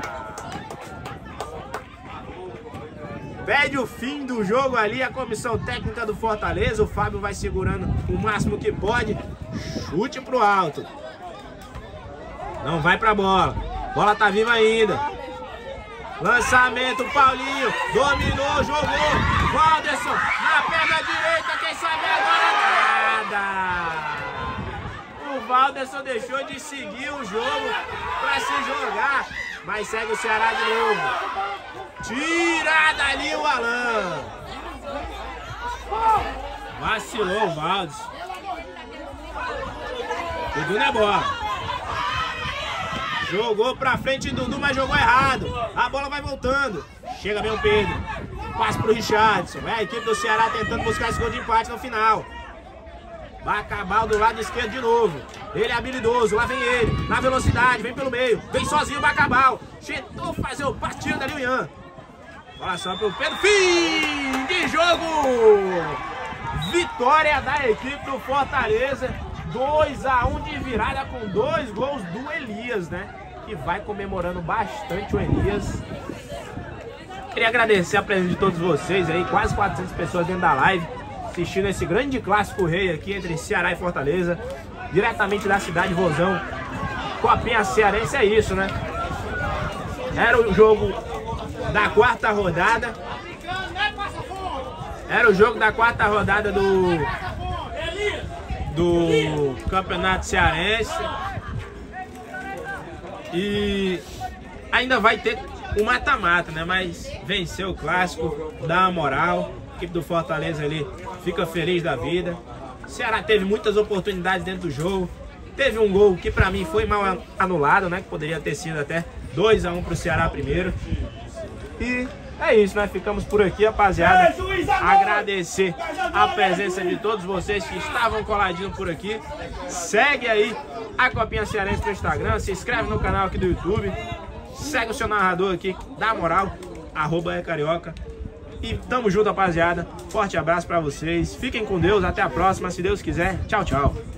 Pede o fim do jogo ali, a comissão técnica do Fortaleza. O Fábio vai segurando o máximo que pode. Chute pro alto. Não vai pra bola. Bola tá viva ainda. Lançamento, Paulinho. Dominou, jogou. Walderson na perna direita. Quem sabe agora nada. O Walderson deixou de seguir o jogo pra se jogar. Mas segue o Ceará de novo. Tira dali o Alan. Vacilou o Walderson. Dudu na bola. Jogou pra frente Dudu, mas jogou errado. A bola vai voltando. Chega bem o Pedro. Passa pro Richardson. É a equipe do Ceará tentando buscar esse gol de empate no final. Bacabal do lado esquerdo de novo. Ele é habilidoso. Lá vem ele. Na velocidade. Vem pelo meio. Vem sozinho o Bacabal. Tentou fazer o partido ali o Ian. Bola só pro Pedro. Fim de jogo. Vitória da equipe do Fortaleza. dois a um de virada com dois gols do Elias, né? Que vai comemorando bastante o Elias. Queria agradecer a presença de todos vocês aí, quase quatrocentas pessoas dentro da live, assistindo esse grande clássico rei aqui entre Ceará e Fortaleza, diretamente da cidade de Vozão. Copinha Cearense é isso, né? Era o jogo da quarta rodada. Era o jogo da quarta rodada do... do Campeonato Cearense. E ainda vai ter o mata-mata, né? Mas venceu o clássico, dá uma moral. A equipe do Fortaleza ali fica feliz da vida. O Ceará teve muitas oportunidades dentro do jogo. Teve um gol que pra mim foi mal anulado, né? Que poderia ter sido até dois a um pro Ceará primeiro. E é isso, né? Ficamos por aqui, rapaziada. Agradecer a presença de todos vocês que estavam coladinhos por aqui. Segue aí a Copinha Cearense no Instagram. Se inscreve no canal aqui do YouTube. Segue o seu narrador aqui. Dá moral. Arroba é carioca. E tamo junto, rapaziada. Forte abraço pra vocês. Fiquem com Deus. Até a próxima, se Deus quiser. Tchau, tchau.